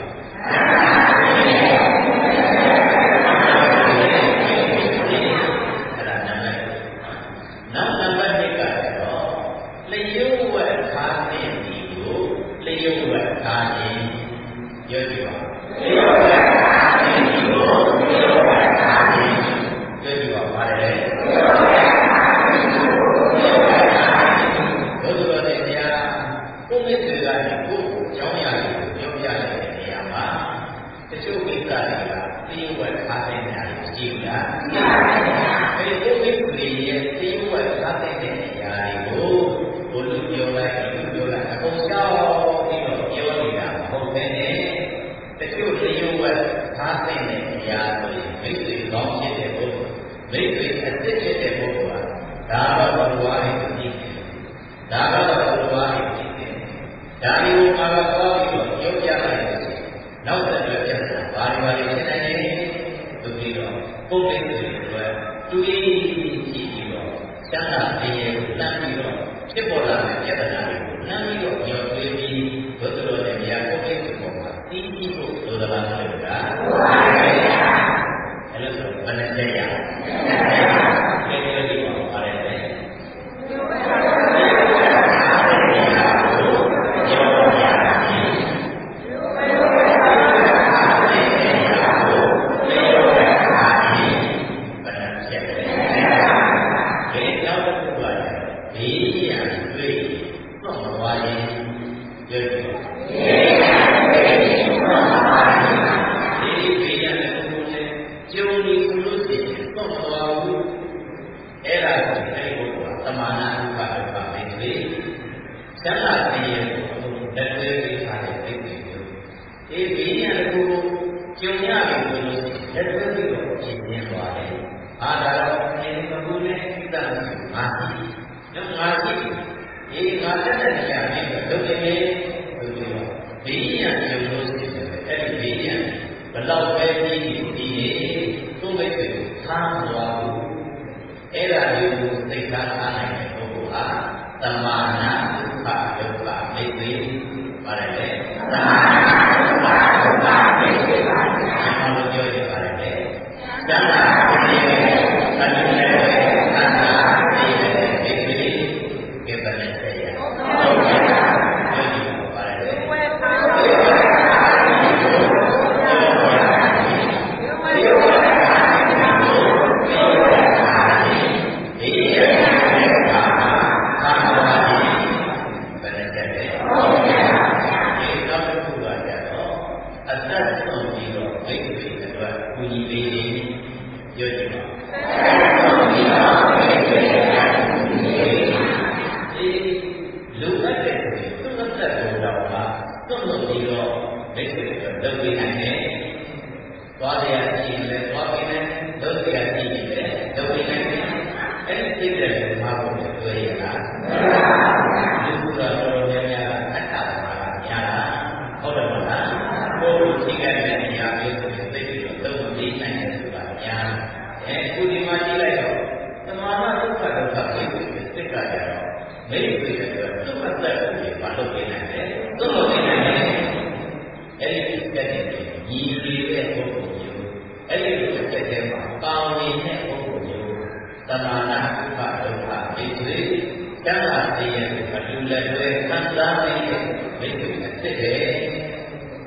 နောက်နံပါတ်နှစ်ကတော့လျှို့ဝှက်ခါးတဲ့ဒီကိုလျှို့ဝှက်ခါးခြင်းပြောကြပါလျှို့ဝှက်ခါးတဲ့ဒီကိုလျှို့ဝှက်ခါးခြင်းပြောကြပါပါတယ်လျှို့ဝှက်ခါးခြင်းကိုလျှို့ဝှက်ခါးခြင်းဘုရားတော်တရားကိုမိတ်ဆွေကဒီကိုကြောင်းရည်ကိုပြောပြတဲ့နေရာမှာတချို့ကိစ္စတွေကလျှို့ဝှက်ခါးတဲ့နေရာကိုကြည့်ကြအဲဒီကိုမိတ်ဆွေရဲ့လျှို့ဝှက်ခါးတဲ့နေရာကိုဘုလူပြောလိုက်ဘုလူပြောလိုက်အကုန်ရှောက်ပြီးတော့ပြောနေတာမဟုတ်ဘဲနဲ့တချို့လျှို့ဝှက်ခါးတဲ့နေရာဆိုရင်မိတ်ဆွေကောင်းဖြစ်တဲ့ပုဂ္ဂိုလ်မိတ်ဆွေအစ်စ်ဖြစ်တဲ့ပုဂ္ဂိုလ်ကဒါတော့ဘုရားရဲ့ကြည့်တယ်ဒါကတော့ဘုရားရဲ့ကြည့်တယ်ဒါမျိုးမှာတော့ပြီးတော့ပြောပြလိုက်တယ်နောက်ဆက်တွဲပြတာဘာတွေဘာတွေဖြစ်နေလဲသူပြီးတော့ပုဂ္ဂိုလ်တွေတူရင်းကြည့်ပြီးတော့ကျမ်းစာရေးရလမ်းပြီးတော့ဖြစ်ပေါ်လာတဲ့ပြဿနာတွေကိုလမ်းပြီးတော့ညှော်သွေးပြီးဘုရားတော်ရဲ့မြတ်ပုဂ္ဂိုလ်တွေပေါ်မှာသိကြည့်ဖို့လိုသလားမလိုလားအဲ့လိုဆိုဘယ်နဲ့ကြရအောင်ဒီလိုဒီပေါ်ပါတယ်လေ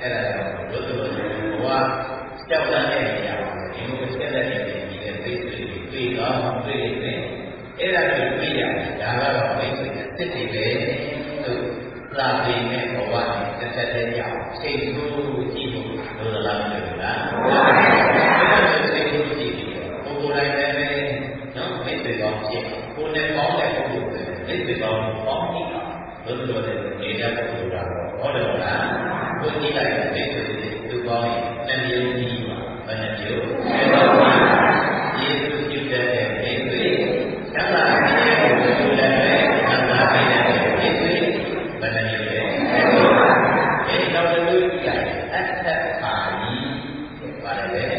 ကြောက်တဲ့နေရာမှာဒီလိုဆက်လက်နေနေတဲ့သိစိတ်တွေ့တော့တွေ့နေတယ်အဲ့ဒါကိုတွေ့ရတယ်ဒါကတော့မိတ်ဆွေအစ်စ်တွေပဲသူလာပြီးနဲ့ဘဝနဲ့တစ်သက်တည်းကြောင့်စိတ်ဆိုးကြည့်ဖို့လိုသလားမလိုဘူးလားအဲ့ဒါစိတ်ဆိုးကြည့်ပြီးတော့ကိုယ်ကိုယ်တိုင်လည်းနော်မိတ်ဆွေကောင်းဖြစ်ကိုယ်နဲ့ကောင်းတဲ့ပုဂ္ဂိုလ်တွေမိတ်ဆွေကောင်းပေါင်းပြီးတော့လို့ဆိုတော့နေတတ်ဖို့တာဟုတ်တယ်မလားကိုကြည့်လိုက်တဲ့မိတ်ဆွေတွေသူကောင်းရင်နှစ်မျိုးကြီးပါဘယ်နှမျိုးယေရှုပြုတဲ့မိတ်ဆွေသံဃာရဲ့ကိုယ်ကိုယ်လည်းသံဃာရဲ့မိတ်ဆွေဘယ်နှမျိုးလဲအဲ့တော့ဒီလိုကြည့်အတ္တပါဠိပါတယ်လေ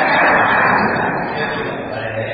ပါတယ်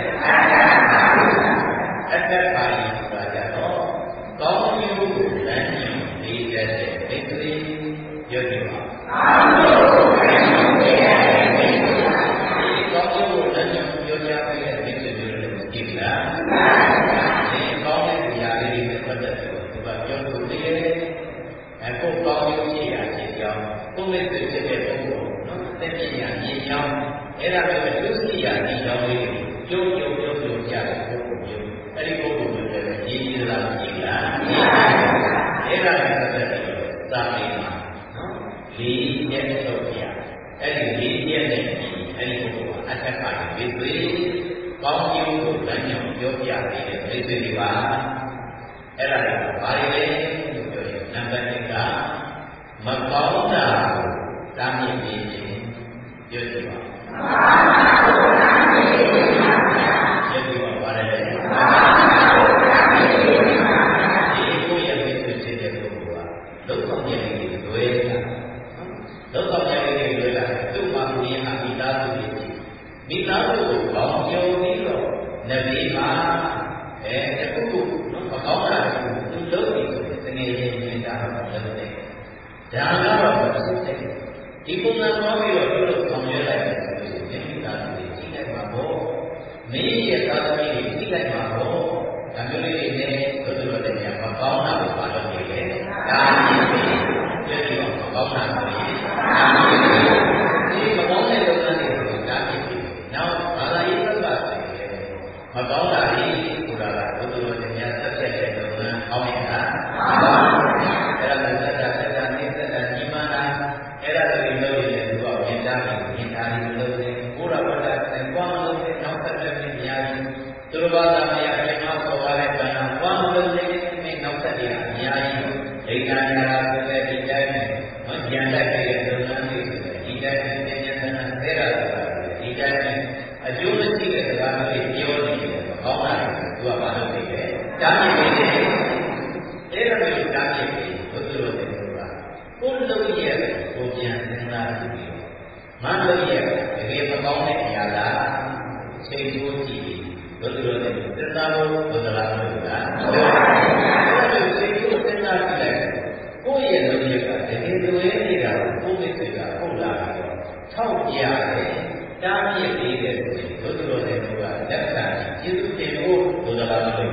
အတ္တပါဠိဆိုတာကြတော့ကောင်းကျိုးကိုလမ်းညွှန်ပေးတဲ့မိတ်ဆွေရုပ်ကြည့်ပါကောင်းကျိုးကိုလမ်းညွှန်ပေးတဲ့မိတ်ဆွေဒီကောင်းကျိုးကိုလမ်းညွှန်ပြောပြပေးတဲ့မိတ်ဆွေမျိုးတွေကြည့်လားဒီကောင်းတဲ့နေရာလေးတွေပတ်သက်ပြီးသူကပြောလို့နေတယ်အခုကောင်းကျိုးရှိရာခြင်းကြောင့်ကိုယ်မိတ်ဆွေဖြစ်တဲ့ပုဂ္ဂိုလ်နော်သိပညာဉာဏ်ကြောင့်အဲ့ဒါမျိုးသူရှိရာဒီကြောင့်လေးကျိုးကျိုးပြောပြောကြတဲ့ပုဂ္ဂိုလ်မျိုးအဲ့ဒီပုဂ္ဂိုလ်မျိုးလည်းရည်ရည်လားမကြည့်လားအဲ့ဒါလည်းပတ်သက်ပြီးသာမေးမှာနော်လေးရက်ထုတ်ပြအဲ့ဒီလေးရက်နဲ့အဲ့ဒီပုဂ္ဂိုလ်ကအထက်ကဝိသေကောင်းကျိုးကိုလမ်းညွှန်ပြောပြနေတဲ့ဝိသေတွေပါအဲ့ဒါကဘာတွေလဲလို့ပြောရင်နံပါတ်တစ်ကမကောင်းတာကိုတားမြစ်ပြီးခြင်းပြောကြပါမကောင်းတာကိုတားမြစ်ပြီးခြင်းပြောကြပါဘာလဲလဲမကောင်းတာကိုတားမြစ်ပြီးခြင်းဒီကိုရဲ့ဝိသေဖြစ်တဲ့ပုဂ္ဂိုလ်ကလုံးဝရဲ့လွယ်တာလုံးဝရဲ့လွယ်တာသူ့မှာဒီအမိသားစုတွေမိသားစုကိုကောင်းကျိုးပြီးတော့နဗီမှာအဲတခုခုနော်မကောင်းတာကိုသူလုပ်ပြီးဆိုရင်တကယ်ရင်နေတာတော့လုပ်တယ်ဒါကတော့မဖြစ်တဲ့ဒီပုံစံသွားပြီးတော့ပြုလုပ်ဆောင်ရွက်လိုက်တယ်ဆိုရင်မိသားစုတွေကြီးလိုက်မှာပေါ့မင်းရဲ့သားသမီးတွေကြီးလိုက်မှာပေါ့ဒါမျိုးလေးတွေနဲ့ဆိုတော့လည်းမကောင်းတာကိုပါလုပ်နေတယ်ဒါမျိုးတွေပြည့်စုံမကောင်းတာတွေဒါမျိုးတွေဒီမကောင်းတဲ့လုပ်ငန်းတွေကိုဒါမျိုးတွေနောက်ဘာသာရေးဘက်ကဆိုရင်မကောင်းတာတွေဆိုတာကဘုဒ္ဓတော်တရားဆက်ဆက်တဲ့လုပ်ငန်းအောင်းနေတာအဲ့ဒါကသက်သက်သက်သက်နေသက်သက်ညီမနာအဲ့ဒါတွေလုပ်ရင်သူကဝင်သားပြီးဝင်သားပြီးလုပ်တယ်ဘုရားဝတ္တနဲ့ကွာမလို့တဲ့နောက်သက်သက်နဲ့အများကြီးသူတို့ဘာသာမရရင်နောက်ဆိုပါတဲ့ကံကွာမလို့တဲ့ဒီနောက်သက်တွေအများကြီးဒိဋ္ဌာနာဆိုတဲ့ဒီတိုင်းနဲ့မဉာဏ်တက်တဲ့လုပ်ငန်းတွေဆိုတဲ့ဒီတိုင်းနဲ့ဉာဏ်ဉာဏ်နဲ့အဲ့ဒါဆိုတာဒီတိုင်းနဲ့အကျိုးမရှိတဲ့စကားတွေပြောနေတယ်ကောင်းတာသူကဘာလို့သိလဲတားမြစ်နေတယ်အဲ့ဒါမျိုးတားမြစ်ပြီးဘုသူတို့တွေကကိုယ်လုံးရဲ့ကိုပြန်စဉ်းစားကြည့်ပြီးမန်းလုံးရဲ့တကယ်မကောင်းတဲ့အရာကစိတ်ဆိုးကြည့်ပြီးဘုသူတို့တွေစဉ်းစားလို့ဘုဒ္ဓလာလို့ကအဲ့ဒါစိတ်ဆိုးစဉ်းစားကြည့်လိုက်ကိုယ့်ရဲ့လုံးရဲ့ကတကယ်လွယ်နေတာကိုကိုယ့်မိတ်ဆွေကဟုတ်လာပြီးတော့ထောက်ပြရတယ်တားမြစ်ပြီးတဲ့ဘုသူတို့တွေကလက်ခံကျေးဇူးတင်ဖို့ဘုဒ္ဓလာလို့က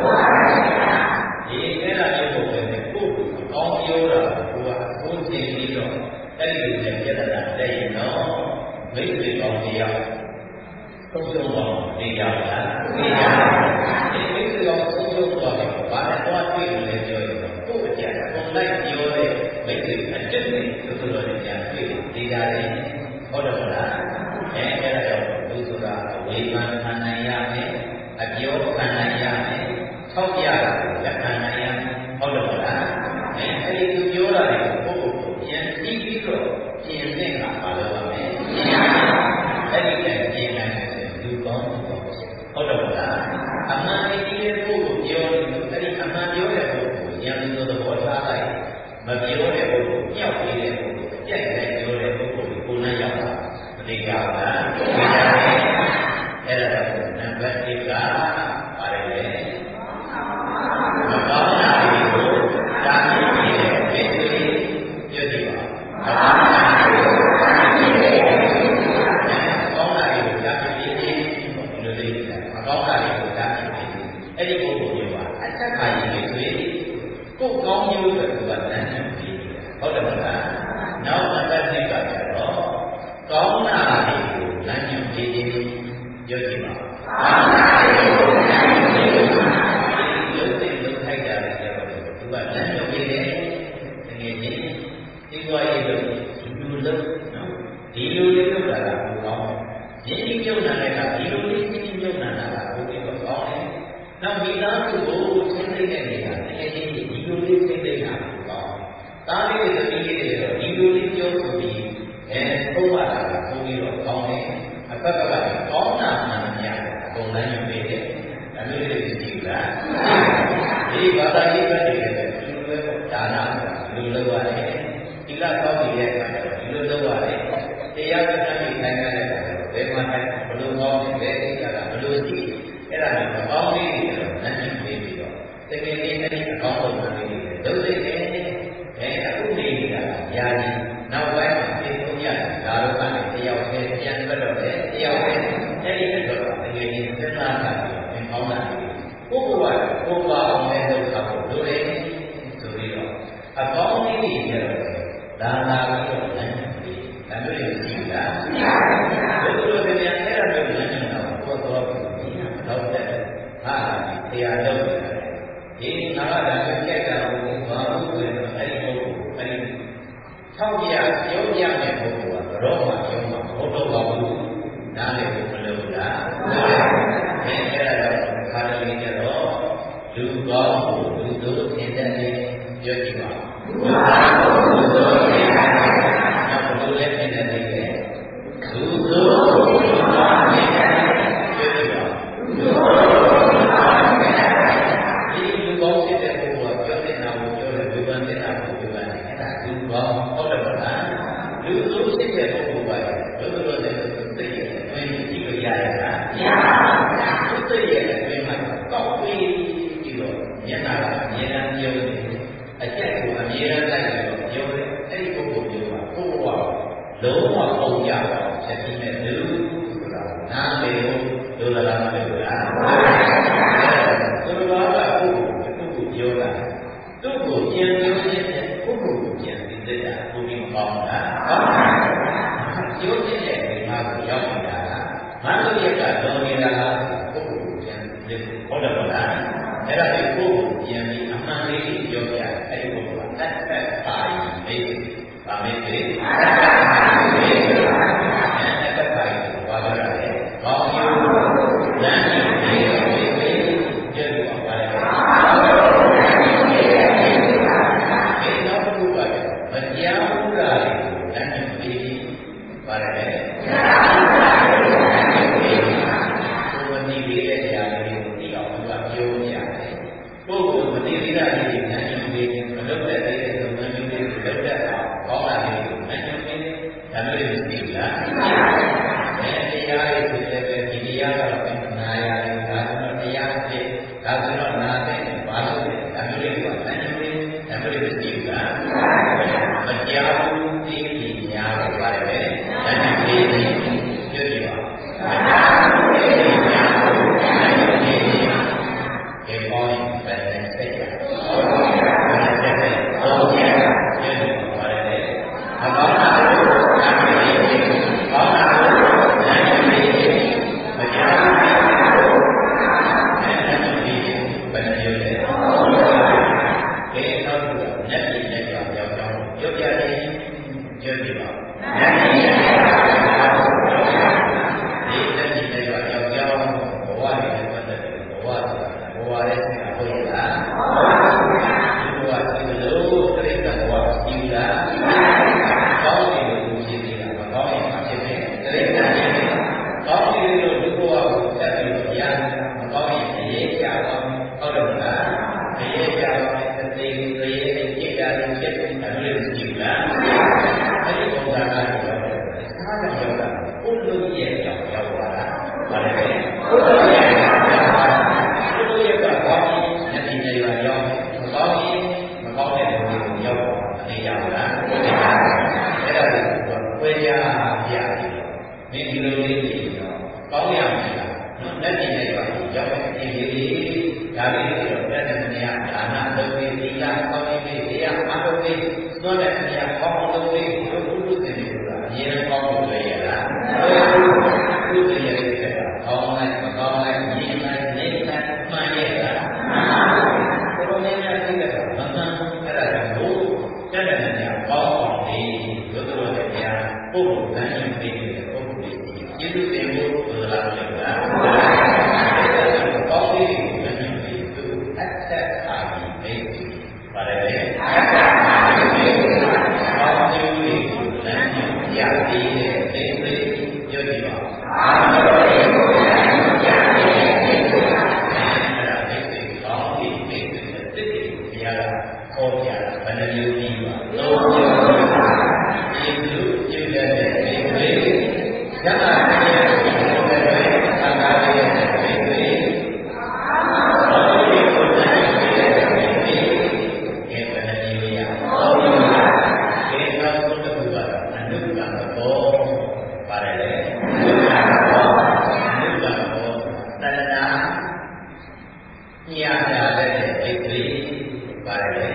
ဒီအဲ့ဒါမျိုးပုံစံနဲ့ကိုယ့်ကိုကောင်းပြောတာကိုကကိုယ်သိပြီးတော့အဲ့ဒီလိုနဲ့ပြဿနာတက်ရင်တော့မိတ်ဆွေကောင်းတရားသုံးဆုံးတော့နေရပါနေရဒီမိတ်ဆွေကောင်းသုံးဆုံးတော့ဘာနဲ့တော့တွေ့လို့လဲပြောရင်ကိုယ့်အကြံပုံလိုက်ပြောတဲ့မိတ်ဆွေအကျင့်တွေသူတို့လည်းကြံတွေ့နေကြတယ်ဟုတ်တယ်မလားအဲအဲ့ဒါကြောင့်လူဆိုတာအဝေဖန်ခံနိုင်ရမယ်အပြောခံနိုင်ရမယ်ထောက်ပြတာလက်ခံနိုင်ရဟုတ်တယ်မလားအဲအဲ့ဒီသူပြောတာတွေကိုပုဂ္ဂိုလ်ကိုပြန်ကြည့်ပြီးတော့ပြင်သင့်တာပါလို့ပါမယ်အဲ့ဒီတည်းပြင်နိုင်တယ်လူကောင်းလူကောင်းဟုတ်တယ်မလားအမှန်ကြီးတဲ့ပုဂ္ဂိုလ်ပြောလို့အဲ့ဒီအမှန်ပြောတဲ့ပုဂ္ဂိုလ်ဉာဏ်လူသဘောထားလိုက်မပြောတဲ့ပုဂ္ဂိုလ်ညှောက်ပြီးတဲ့ပုဂ္ဂိုလ်ကြိုက်တဲ့ပြောတဲ့ပုဂ္ဂိုလ်ကိုကိုယ်နဲ့ရောက်တာမသိကြဘူးလားသိကြတယ်အဲ့ဒါကနံပါတ်တစ်ကပါတယ်လေမကောင်းတာတွေကိုတားမြစ်ပြီးတဲ့မိတ်ဆွေပြောကြည့်ပါမကောင်းတာတွေကိုတားမြစ်ပြီးတဲ့ကောင်းတာတွေကိုတားမြစ်ပြီးဒီလိုလေးမကောင်းတာတွေကိုတားမြစ်ပြီးအဲ့ဒီပုဂ္ဂိုလ်တွေကအသက်ခါရင်မိတ်ဆွေကိုယ်ကောင်းကျိုးတွေကလမ်းညွှန်ပြီးဟုတ်တယ်မလားနောက်အသက်နှစ်ကကျတော့ကောင်းတာတွေကိုလမ်းညွှန်ပြီးပြောကြည့်ပါကောင်းတာဒီဘာသာရေးပဲနေတယ်ဒီလိုပဲဒါနာဒီလိုလုပ်ရတယ်ဒီလသောက်နေတဲ့အခါကျတော့ဒီလိုလုပ်ရတယ်တရားစကားတွေနိုင်တဲ့အခါကျတော့ဘယ်မှာဘလို့ကောင်းတယ်ဘယ်ကိစ္စကဘလို့ရှိအဲ့ဒါကိုကောင်းလေးတွေတော့နားကြည့်ပြီးတော့တကယ်လေးနဲ့အကောင်းဆုံးလုပ်နေတယ်ဒုစိတ်နဲ့အဲအခုနေနေတာယာယီနောက်ပိုင်းမှာသိဆုံးရတယ်ဒါတော့ကနေတယောက်တည်းပြန်ထွက်တော့တယ်တယောက်တည်းအဲ့ဒီတော့တကယ်ကြီးစဉ်းစားတာသင်ကောင်းတာပုဂ္ဂိုလ်ကပုဂ္ဂိုလ်အောင်တဲ့ဒုက္ခကိုလိုတယ်ဆိုပြီးတော့အကောင်းလေးတွေကျတော့ဒါလာပြီးတော့လမ်းညွှန်ပြီးဒါမျိုးတွေရှိတာရှိပါဘူးဘယ်လိုလဲအဲ့ဒါမျိုးလမ်းညွှန်တော့ဘောတော့တော့တဲ့ဟာတရားလုံးဒီငါကဒါကိုကြိုက်တာကိုဘာလို့ဆိုရင်အဲ့ဒီပုဂ္ဂိုလ်အဲ့ဒီထောက်ရရုံးရတဲ့ပုဂ္ဂိုလ်ကတော့မှရုံးမှာဘုဒ္ဓဘာသာနားလည်ဖို့မလိုလားအဲအဲ့ဒါတော့ခါလေးကျတော့လူကောင်းကိုလူတို့သင်တဲ့နေပြောကြည့်ပါလူကောင်းကိုလူတို့သင်တဲ့နေနောက်ဘုလည်းသင်တဲ့နေလူတို့လူကောင်းသင်တဲ့နေပြောကြည့်ပါလူတို့ဒီလူကောင်းဖြစ်တဲ့ပုဂ္ဂိုလ်ကပြောတဲ့နာကိုပြောတယ်ဝိပဿနာကိုပြောတယ်အဲ့ဒါလူကောင်းဟုတ်တယ်မလားလူတို့ဖြစ်တဲ့ပုဂ္ဂိုလ်ကဘယ်လိုလဲသိရတယ်ဘယ်လိုကြည့်လို့ရရလားမရပါဘူးသိရတယ်ဘယ်မှာကောက်ပြီးပြီးတော့မျက်နှာကအမြဲတမ်းပြောနေအကျက်ကိုအမြဲတမ်းလိုက်ပြီးတော့ပြောတယ်အဲ့ဒီပုဂ္ဂိုလ်မျိုးကပုဂ္ဂိုလ်ကလုံးဝပုံကြပါချက်ချင်းနဲ့လူဆိုတာနားလေလို့လိုလားမလို့လားသူတော်ကပုဂ္ဂိုလ်ပုဂ္ဂိုလ်ပြောတာသူ့ကိုကြံပြောခြင်းနဲ့ပုဂ္ဂိုလ်ကိုကြံသိတဲ့တာဘုရားမကောင်းတာဟုတ်ပါဘူးပြောခြင်းနဲ့ဒီမှာကိုရောက်နေတာကငါတို့ရဲ့ကတော်နေတာပုဂ္ဂိုလ်ကိုကြံသိဟုတ်တယ်မလားအဲ့ဒါကိုပုဂ္ဂိုလ်ကြံပြီးအမှန်လေးကိုပြောပြအဲ့ဒီပုဂ္ဂိုလ်ကတတ်တတ်ပါရင်လေဗာမေးသေးတတ်တတ်ပါရင်လေတတ်တတ်ပါရင်ဘာပြောရလဲကောင်းကျိုးလမ်းကြီးလေးလေးကျေးဇူးပါပါတယ်ဒီနောက်တစ်ခုကမတရားမှုရာတွေကိုလမ်းကြီးပြီးပါတယ်ဘုရားဒီပေးတဲ့တရားတွေကိုဒီအောင်သူကပြောကြတယ်ပုဂ္ဂိုလ်မတိတိရတဲ့ဉာဏ်ရှင်တွေမလုပ်တဲ့တဲ့လုပ်ငန်းမျိုးတွေလုပ်တတ်အောင်ကောင်းတာတွေကိုဉာဏ်ရှင်တွေဒါမျိုးတွေသိလားအဲတရားတွေဆိုတဲ့ဒီတရားကတော့ပင်နာရတယ်ဒါဆိုတော့တရားဖြစ်ဒါဆိုတော့နာတဲ့ဘာလို့လဲဒါမျိုးတွေကဉာဏ်ရှင်တွေဒါမျိုးတွေသိလားမတရားဘူးသိပြီးများတော့ပါတယ်ပဲဉာဏ်ရှင်တွေပြောကြည့်ပါမတရားဘူးသိပြီးများတော့ဉာဏ်ရှင်တွေဒီပေါ်ရင်ပဲစိတ်ရဟုတ်ကဲ့ဟုတ်ကဲ့ကျေးဇူးပါတယ်အကောင်းတာကိုဉာဏ်ရှင်တွေကောင်းတာကိုဉာဏ်ရှင်တွေမတရားဘူးဉာဏ်ရှင်တွေဘယ်လိုလဲဒီတော့လက်ရှိလက်ကြောင်ကြောင်ကြောင်ရုပ်ပြခြင်းကျေးဇူးပါဉာဏ်ရှင်တွေဒီလက်ရှိလက်ကြောင်ကြောင်ကြောင်ဘဝရဲ့ပတ်သက်တဲ့ဘဝဆိုတာဘဝရဲ့စိတ်အဟုတ်လားဒီဘဝစိတ်လို့တိရစ္ဆာန်ဘဝရှိလားကောင်းတယ်လို့ဖြစ်နေတာမကောင်းရင်မဖြစ်နဲ့တိရစ္ဆာန်ဖြစ်တယ်ကောင်းတယ်လို့ဒီဘဝကိုဆက်ပြီးတော့ရမကောင်းရင်အေးကြပါဟုတ်တယ်မလားအေးကြပါမယ်သေသေးသေးစိတ်ကြတာဖြစ်တယ်ဒါလည်းရှိလားအဲဒီပုံစံကတော့အားကြောင့်ရောက်တာဘုလိုရဲ့ကြောင့်ရောက်သွားတာဘာလဲဘုလိုရဲ့ဘုလိုရဲ့ကကောင်းရင်မျက်စိနဲ့ရောက်မကောင်းရင်မကောင်းတဲ့လူတွေကိုရောက်အနေရပါလားအဲ့ဒါကိုဝေရပြရတယ်မင်းဒီလိုလေးတွေတော့ကောင်းရမယ်လားနော်လက်ရှိနဲ့ရောက်ရောက်တဲ့အင်းလေးဒါလေးတွေတော့တက်တဲ့နေရာဒါနလုပ်ပြီးသီလကောင်းပြီးတရားအားထုတ်ပြီးသွန်တဲ့နေရာကောင်းလုပ်ပြီးဘုလိုစင်နေတာအရင်ကောင်းလို့ရရလားဟုတ်ကဲ့ရတဲ့ကောင်းလိုက်မကောင်းလိုက်ညီလိုက်နေလိုက်မှန်ရဲ့လားဘုလိုနေနဲ့သိတဲ့မမှန်အဲ့ဒါကြောင့်ဘုတက်တဲ့နေရာကောင်းအောင်လေတို့တို့တဲ့တရားပုဂ္ဂိုလ်ကံရှင်ပြီးတဲ့ပုဂ္ဂိုလ်တွေကျေးဇူးတင်ဖို့ဘုရားပြောတာကောင်းလေးကိုဉာဏ်ရှင်ပြီးသူညာတာတဲ့စိတ်ကလေးပါတယ်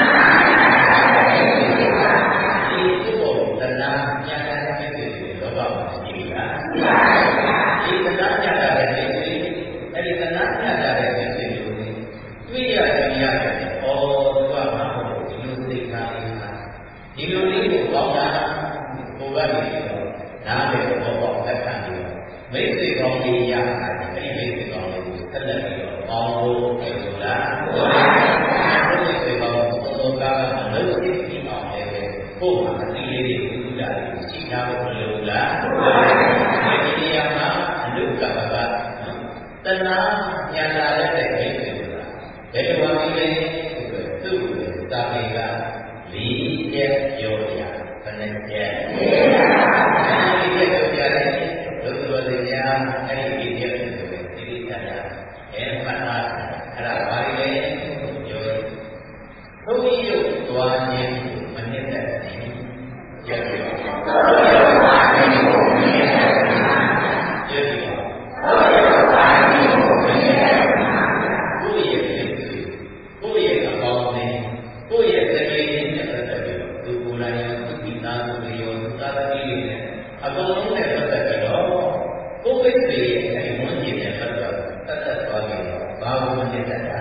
ဒီဘုရားတဏှာညာတာတဲ့စိတ်ကလေးလောဘမှာရှိပြီလားဒီတဏှာညာတာတဲ့စိတ်ကလေးအဲ့ဒီတဏှာညာတာတဲ့စိတ်ကလေးတွေ့ရတယ်ရတယ်ဩသူကဘာလို့ဒီလိုစိတ်ထားလေးဟာဒီလိုလေးကိုပေါက်တာဘုရားကြီးတော့နားလေဘောပေါက်သက်ခံပြီးမိတ်ဆွေကောင်းလေးရတာအဲ့ဒီမိတ်ဆွေကောင်းလေးကိုဆက်လက်ပြီးတော့ပေါင်းလို့ပြောလို့လားဟုတ်ပါဘူးမိတ်ဆွေကောင်းသောကာကမလို့သိပြီးအောင်လည်းပို့မှာအတိလေးတွေဘုရားကြီးရှိထားဖို့လို့လားဟုတ်ပါဘူးဒီနေရာမှာအနုကပ္ပကတဏှာညာလာတဲ့မိတ်ဆွေကဘယ်လိုပါလဲသူ့တာပေကလေးချက်ပြောရဘယ်နဲ့ချက်လေးချက်ပြောရတယ်လို့ဆိုတရားအဲ့ဒီဒီရက်ဆိုတဲ့ဒီဒီတရားအဲမှတ်တာအဲ့ဒါဘာလဲပြောရဘုန်းကြီးတို့သွားခြင်းမနစ်သက်ခြင်းကြည့်ရအောင်ဘုရားသွားခြင်းကိုမနစ်သက်ခြင်းကြည့်ရအောင်ဘုရားသွားခြင်းကိုမနစ်သက်ခြင်းဘုရားရဲ့ဘုရားအပေါင်းနဲ့ဘုရားရဲ့တကယ်ချင်းနဲ့ပတ်သက်ပြီးတော့သူကိုယ်တိုင်သူဒီသားသူရောသာသမီတွေနဲ့အကုန်လုံးနဲ့ပတ်သက်ပြီးတော့ကိုယ်ပိတ်တွေရဲ့အဲဒီဝန်းကျင်နဲ့ပတ်သက်တတ်တတ်သွားပြီးတော့ဘာလို့မဖြစ်တတ်တာ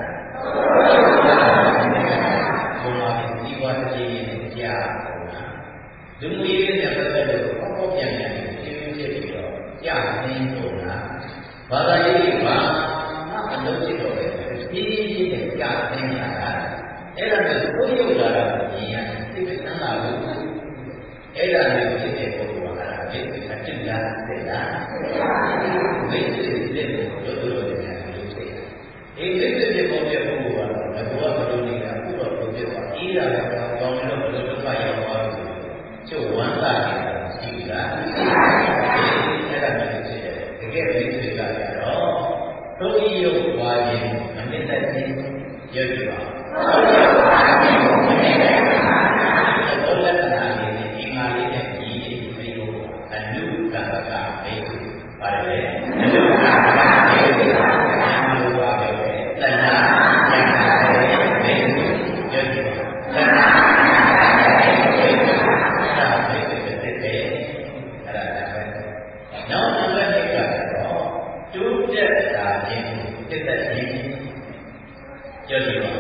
ဘုရားရဲ့ဒီဝါကြီးနဲ့ကြားလူမျိုးရေးနဲ့ပတ်သက်လို့ပေါ့ပေါ့ပြန်ပြန်ရှင်းရှင်းဖြစ်ပြီးတော့ကြားနေတော့လားဘာသာရေးဘာမှအလုပ်ဖြစ်တော့တယ်ဒီဒီနဲ့ကြားနေတာအဲ့ဒါနဲ့ကိုယ်ရုပ်လာတာမြင်ရသိတဲ့သံဃာကိုအဲ့ဒါနဲ့ဖြစ်တဲ့ပုဂ္ဂိုလ်ကအဲ့ဒါလေးအတိတ်လားသိလားမိတ်ဆွေတဲ့လို့တို့တို့လည်းလို့သိတယ်ဒီမိတ်ဆွေတဲ့ပုဂ္ဂိုလ်ကတော့ဘုရားဘုရားနေတာဘုရားဘုရားပါအေးတာလည်းကောင်းလို့ဘုရားဒုက္ခရောက်သွားပြီကျုပ်ဝမ်းသာနေတာရှိပြီလားအဲ့ဒါလည်းသိတယ်တကယ်မိတ်ဆွေကကြတော့ဘုရားရုပ်ပွားခြင်းမနစ်သက်ခြင်းရပြီပါဟုတ်ကဲ့ပါဒီလိုနဲ့ဘုရားလက္ခဏာလေးနဲ့ဒီမာလေးနဲ့ဒီပြီးတော့အနုကံကမေးပါတယ်အနုကံကမေးတယ်ဘယ်လိုပါပဲတဏှာဉာဏ်နဲ့မေးတယ်ယုတ်တယ်တဏှာမေးတယ်အဲ့ဒါမေးတယ်တဲ့အဲ့ဒါလည်းနောက်တစ်ခုကတော့တူးတက်တာခြင်းတက်တဲ့ခြင်းယုတ်တယ်ဒီ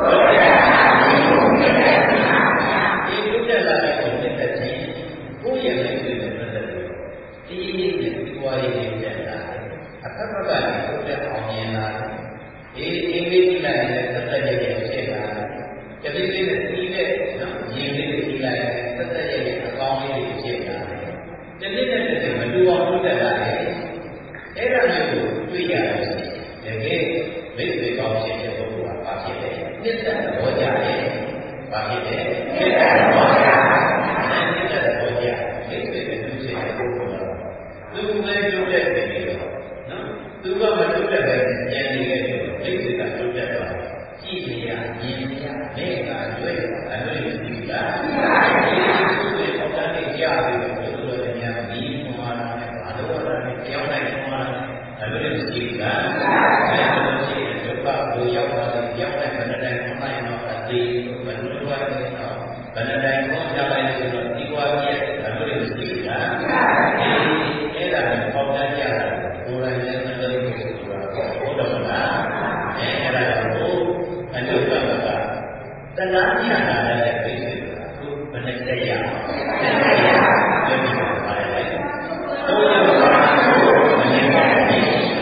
လိုတက်လာတဲ့ပုံနဲ့တက်ခြင်းကိုယ့်ရဲ့မိတ်ဆွေနဲ့ပတ်သက်လို့ဒီနေ့နဲ့ဒီဝါရီနဲ့တက်လာတယ်အခက်အခဲကိုတက်အောင်မြင်လာတယ်အေးအင်းလေးကြီးလိုက်တဲ့သက်သက်ရဲ့ဖြစ်လာတယ်တတိလေးနဲ့ပြီးတဲ့နော်ရင်လေးတွေကြီးလိုက်သက်သက်ရဲ့အကောင်းလေးတွေဖြစ်လာတယ်တတိနဲ့တတိမတူအောင်တက်လာတယ်အဲ့ဒါမျိုးကိုတွေ့ရတယ်တကယ်မိတ်ဆွေကောင်းဖြစ်တဲ့ပုဂ္ဂိုလ်ကဘာဖြစ်လဲမြတ်တဲ့ဘောကြရဲ့ဘာဖြစ်လဲမြတ်တဲ့ဘောကြမြတ်တဲ့ဘောကြမိတ်ဆွေနဲ့သူဖြစ်တဲ့ပုဂ္ဂိုလ်ကသူလည်းကျုပ်တဲ့တယ်နော်သူကမကျုပ်တဲ့တယ်ဉာဏ်ကြီးရဲ့မိတ်ဆွေကကျုပ်တဲ့ပါကြည့်နေရမြင်နေရနေကရွေးအလွေကြည့်လားဒီသူတွေပေါက်တဲ့ကြားပြီးတော့ဘုရားဉာဏ်ကြီးမှာနဲ့ဘာလို့လဲကြောင်းနိုင်မှာအလွေကြည့်လားအဲ့ဒါရှိတဲ့ဒုက္ခကိုရောက်လာတဲ့ရောက်တဲ့ဘယ်နဲ့မှမနိုင်တော့အသေးဘယ်လိုလုပ်ရလဲတော့ဘယ်နဲ့ကိုကြားလိုက်လို့တော့ဒီကွာကြီးအလွေကြည့်လားအဲ့ဒါကိုပေါက်တဲ့ကြားတာကိုယ်တိုင်လည်းမသိဘူးဆိုတာဟုတ်တယ်မလားအဲ့ဒါကိုအနုကမ္မကတဏှာညာတာလည်းသိတယ်ခုဘယ်နဲ့တည်းရအောင်သိရအောင်ဒီလိုပါတယ်လေဘုရားကမမြင်ပါဘူး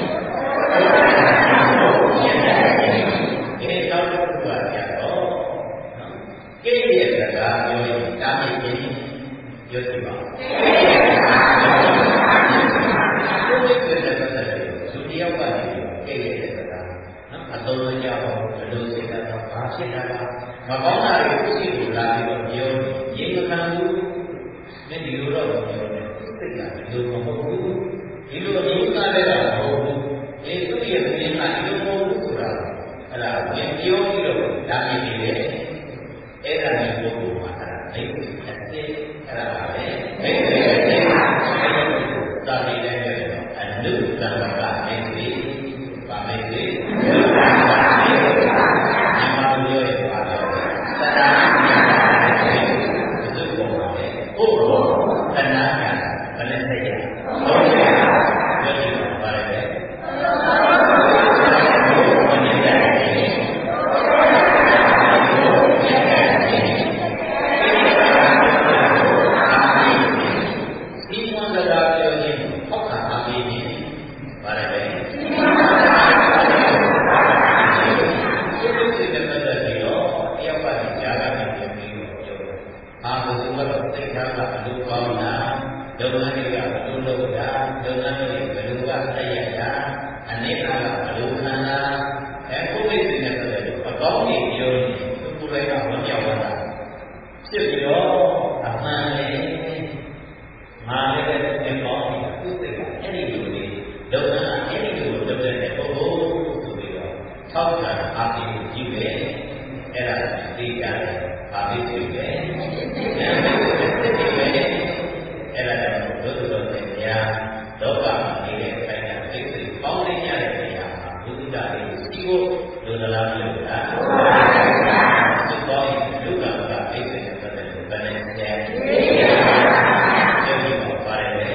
ဒီတော့ဘုရားကြတော့ကိရိယာစကားပြောရင်တာမင်းကြီးပြောစီပါဘုရားကလည်းပတ်သက်တယ်သူတယောက်ကနေကိရိယာစကားနော်အသုံးကြောင့်ဘယ်လိုစိတ်ကတော့ဘာဖြစ်တာလဲမကောင်းတာတွေကိုရှိလို့လာပြီးတော့ပြောရင်မခံဘူးဒီလိုတော့ပြောတယ်စိတ်ကဒီလိုမဟုတ်ဘူးဒီလိုအမျိုးသားလည်းမဟုတ်ဘူးဒီသူ့ရဲ့ဉာဏ်ကဒီလိုမဟုတ်ဘူးဆိုတာအဲ့ဒါဝင်ပြောပြီးတော့ဒါမြင်နေတယ်အဲ့ဒါမျိုးပုဂ္ဂိုလ်မှာအဲ့ဒါမိတ်အသေးအဲ့ဒါပါပဲမိတ်ရဲ့အသေးသာတိလည်းပဲအနုကံကမိတ်ကြီးပါမိတ်ကြီးထောက်ခံအားပေးဖို့ကြီးပဲအဲ့ဒါသိကြတယ်အားပေးဖို့ပဲအဲ့ဒါကြောင့်ဘုရားတို့တရားလောကမှာနေတဲ့ခိုင်တာသိစိတ်ပေါင်းသိရတဲ့နေရာမှာဘုရားလေးစီဖို့လိုလားမလို့လားဒီပေါ်ရင်လူကကသိစိတ်နဲ့ပတ်သက်လို့ဘယ်နဲ့ဆရာကျေးဇူးတော်ပါတယ်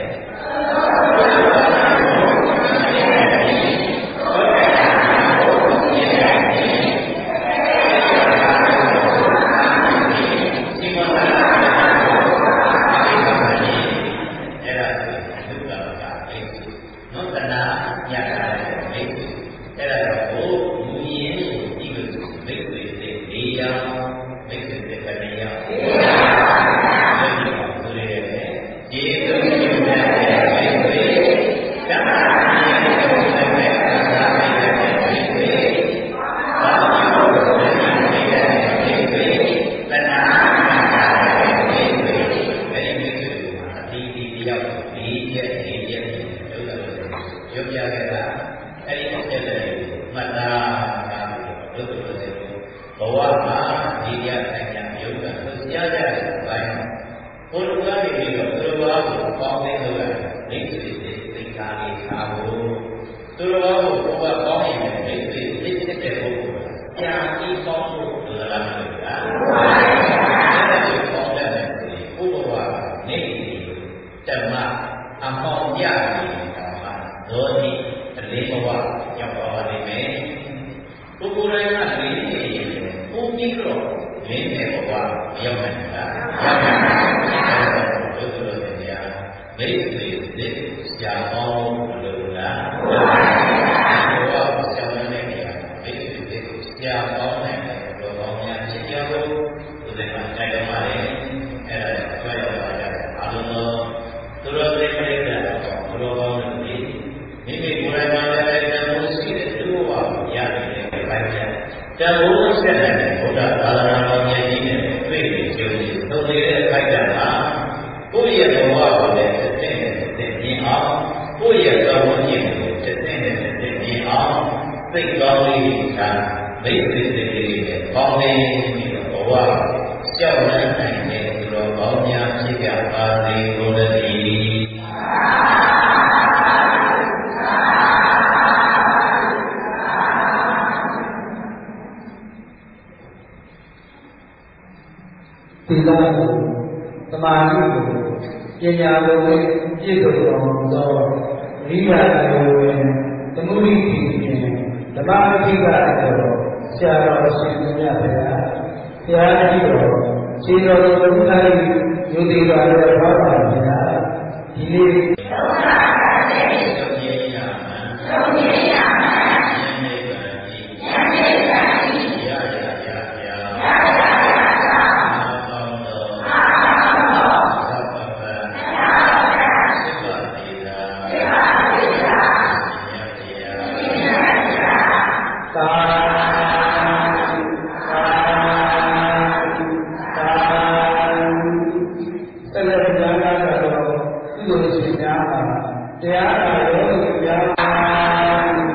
တရားတော်ကိုကြား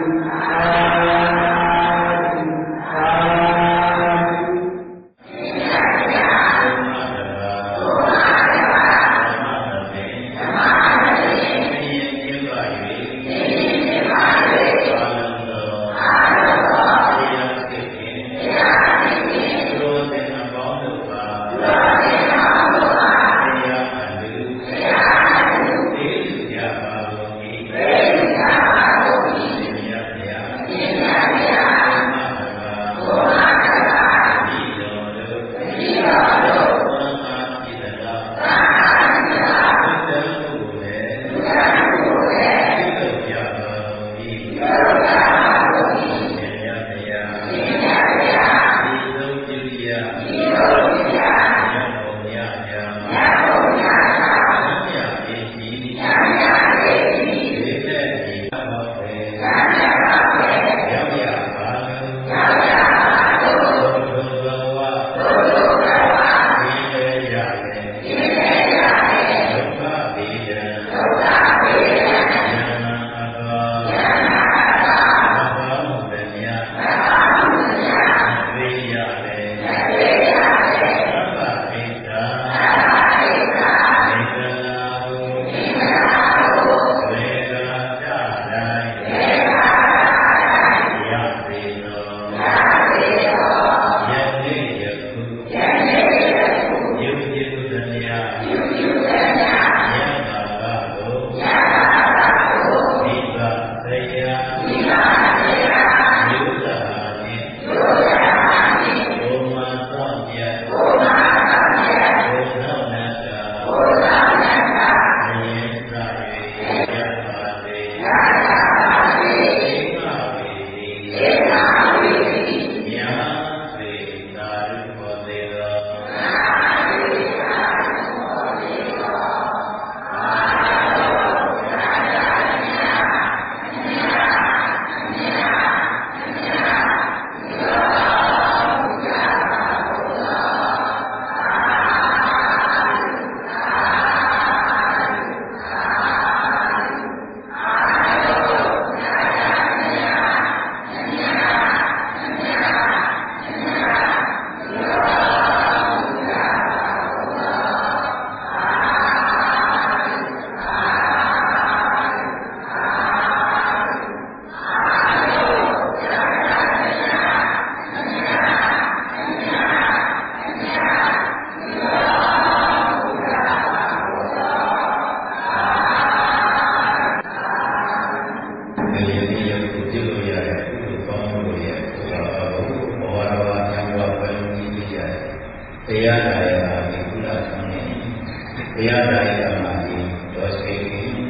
တရားတိုင်းမှာဒီကုလဆောင်နေတရားတိုင်းမှာဒီဒေါ်စိတ်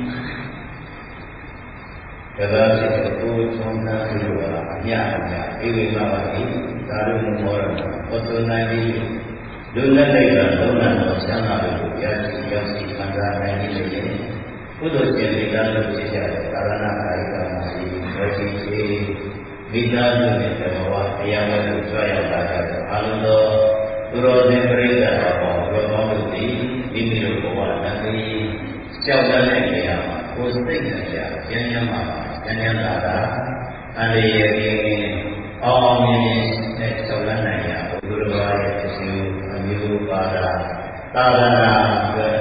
တရားစိတ်ကိုသုံးသပ်ပြီးတော့အမြအမြအေဝိမပါတိသာရုံမောရပုတ္တနာတိလူလက်လိုက်တာလုံးဝတော့ဆန္ဒလို့ရရှိရရှိခံစားနိုင်နေတယ်ကုသိုလ်ရှင်မိသားစုဖြစ်ကြတဲ့သာရဏကာယကမှာဒီဒေါ်စိတ်မိသားစုနဲ့ဘဝတရားဝတ္ထုဆွဲရောက်လာကြတဲ့အာလုံးသောသူတော်စင်ပြိဿတော်ဘောရောတော်တို့သည်မိမိတို့ဘဝနဲ့ကြောက်တဲ့နေရာမှာကိုယ်စိတ်နဲ့ကြာကျမ်းကျမ်းမှာကျမ်းကျမ်းသာသာအန္တရာယ်ကင်းအောင်အောင်မြင်မြင်နဲ့ဆောက်လန်းနိုင်ရဘုရားရဲ့အရှင်အမျိုးပါဒသာသနာ့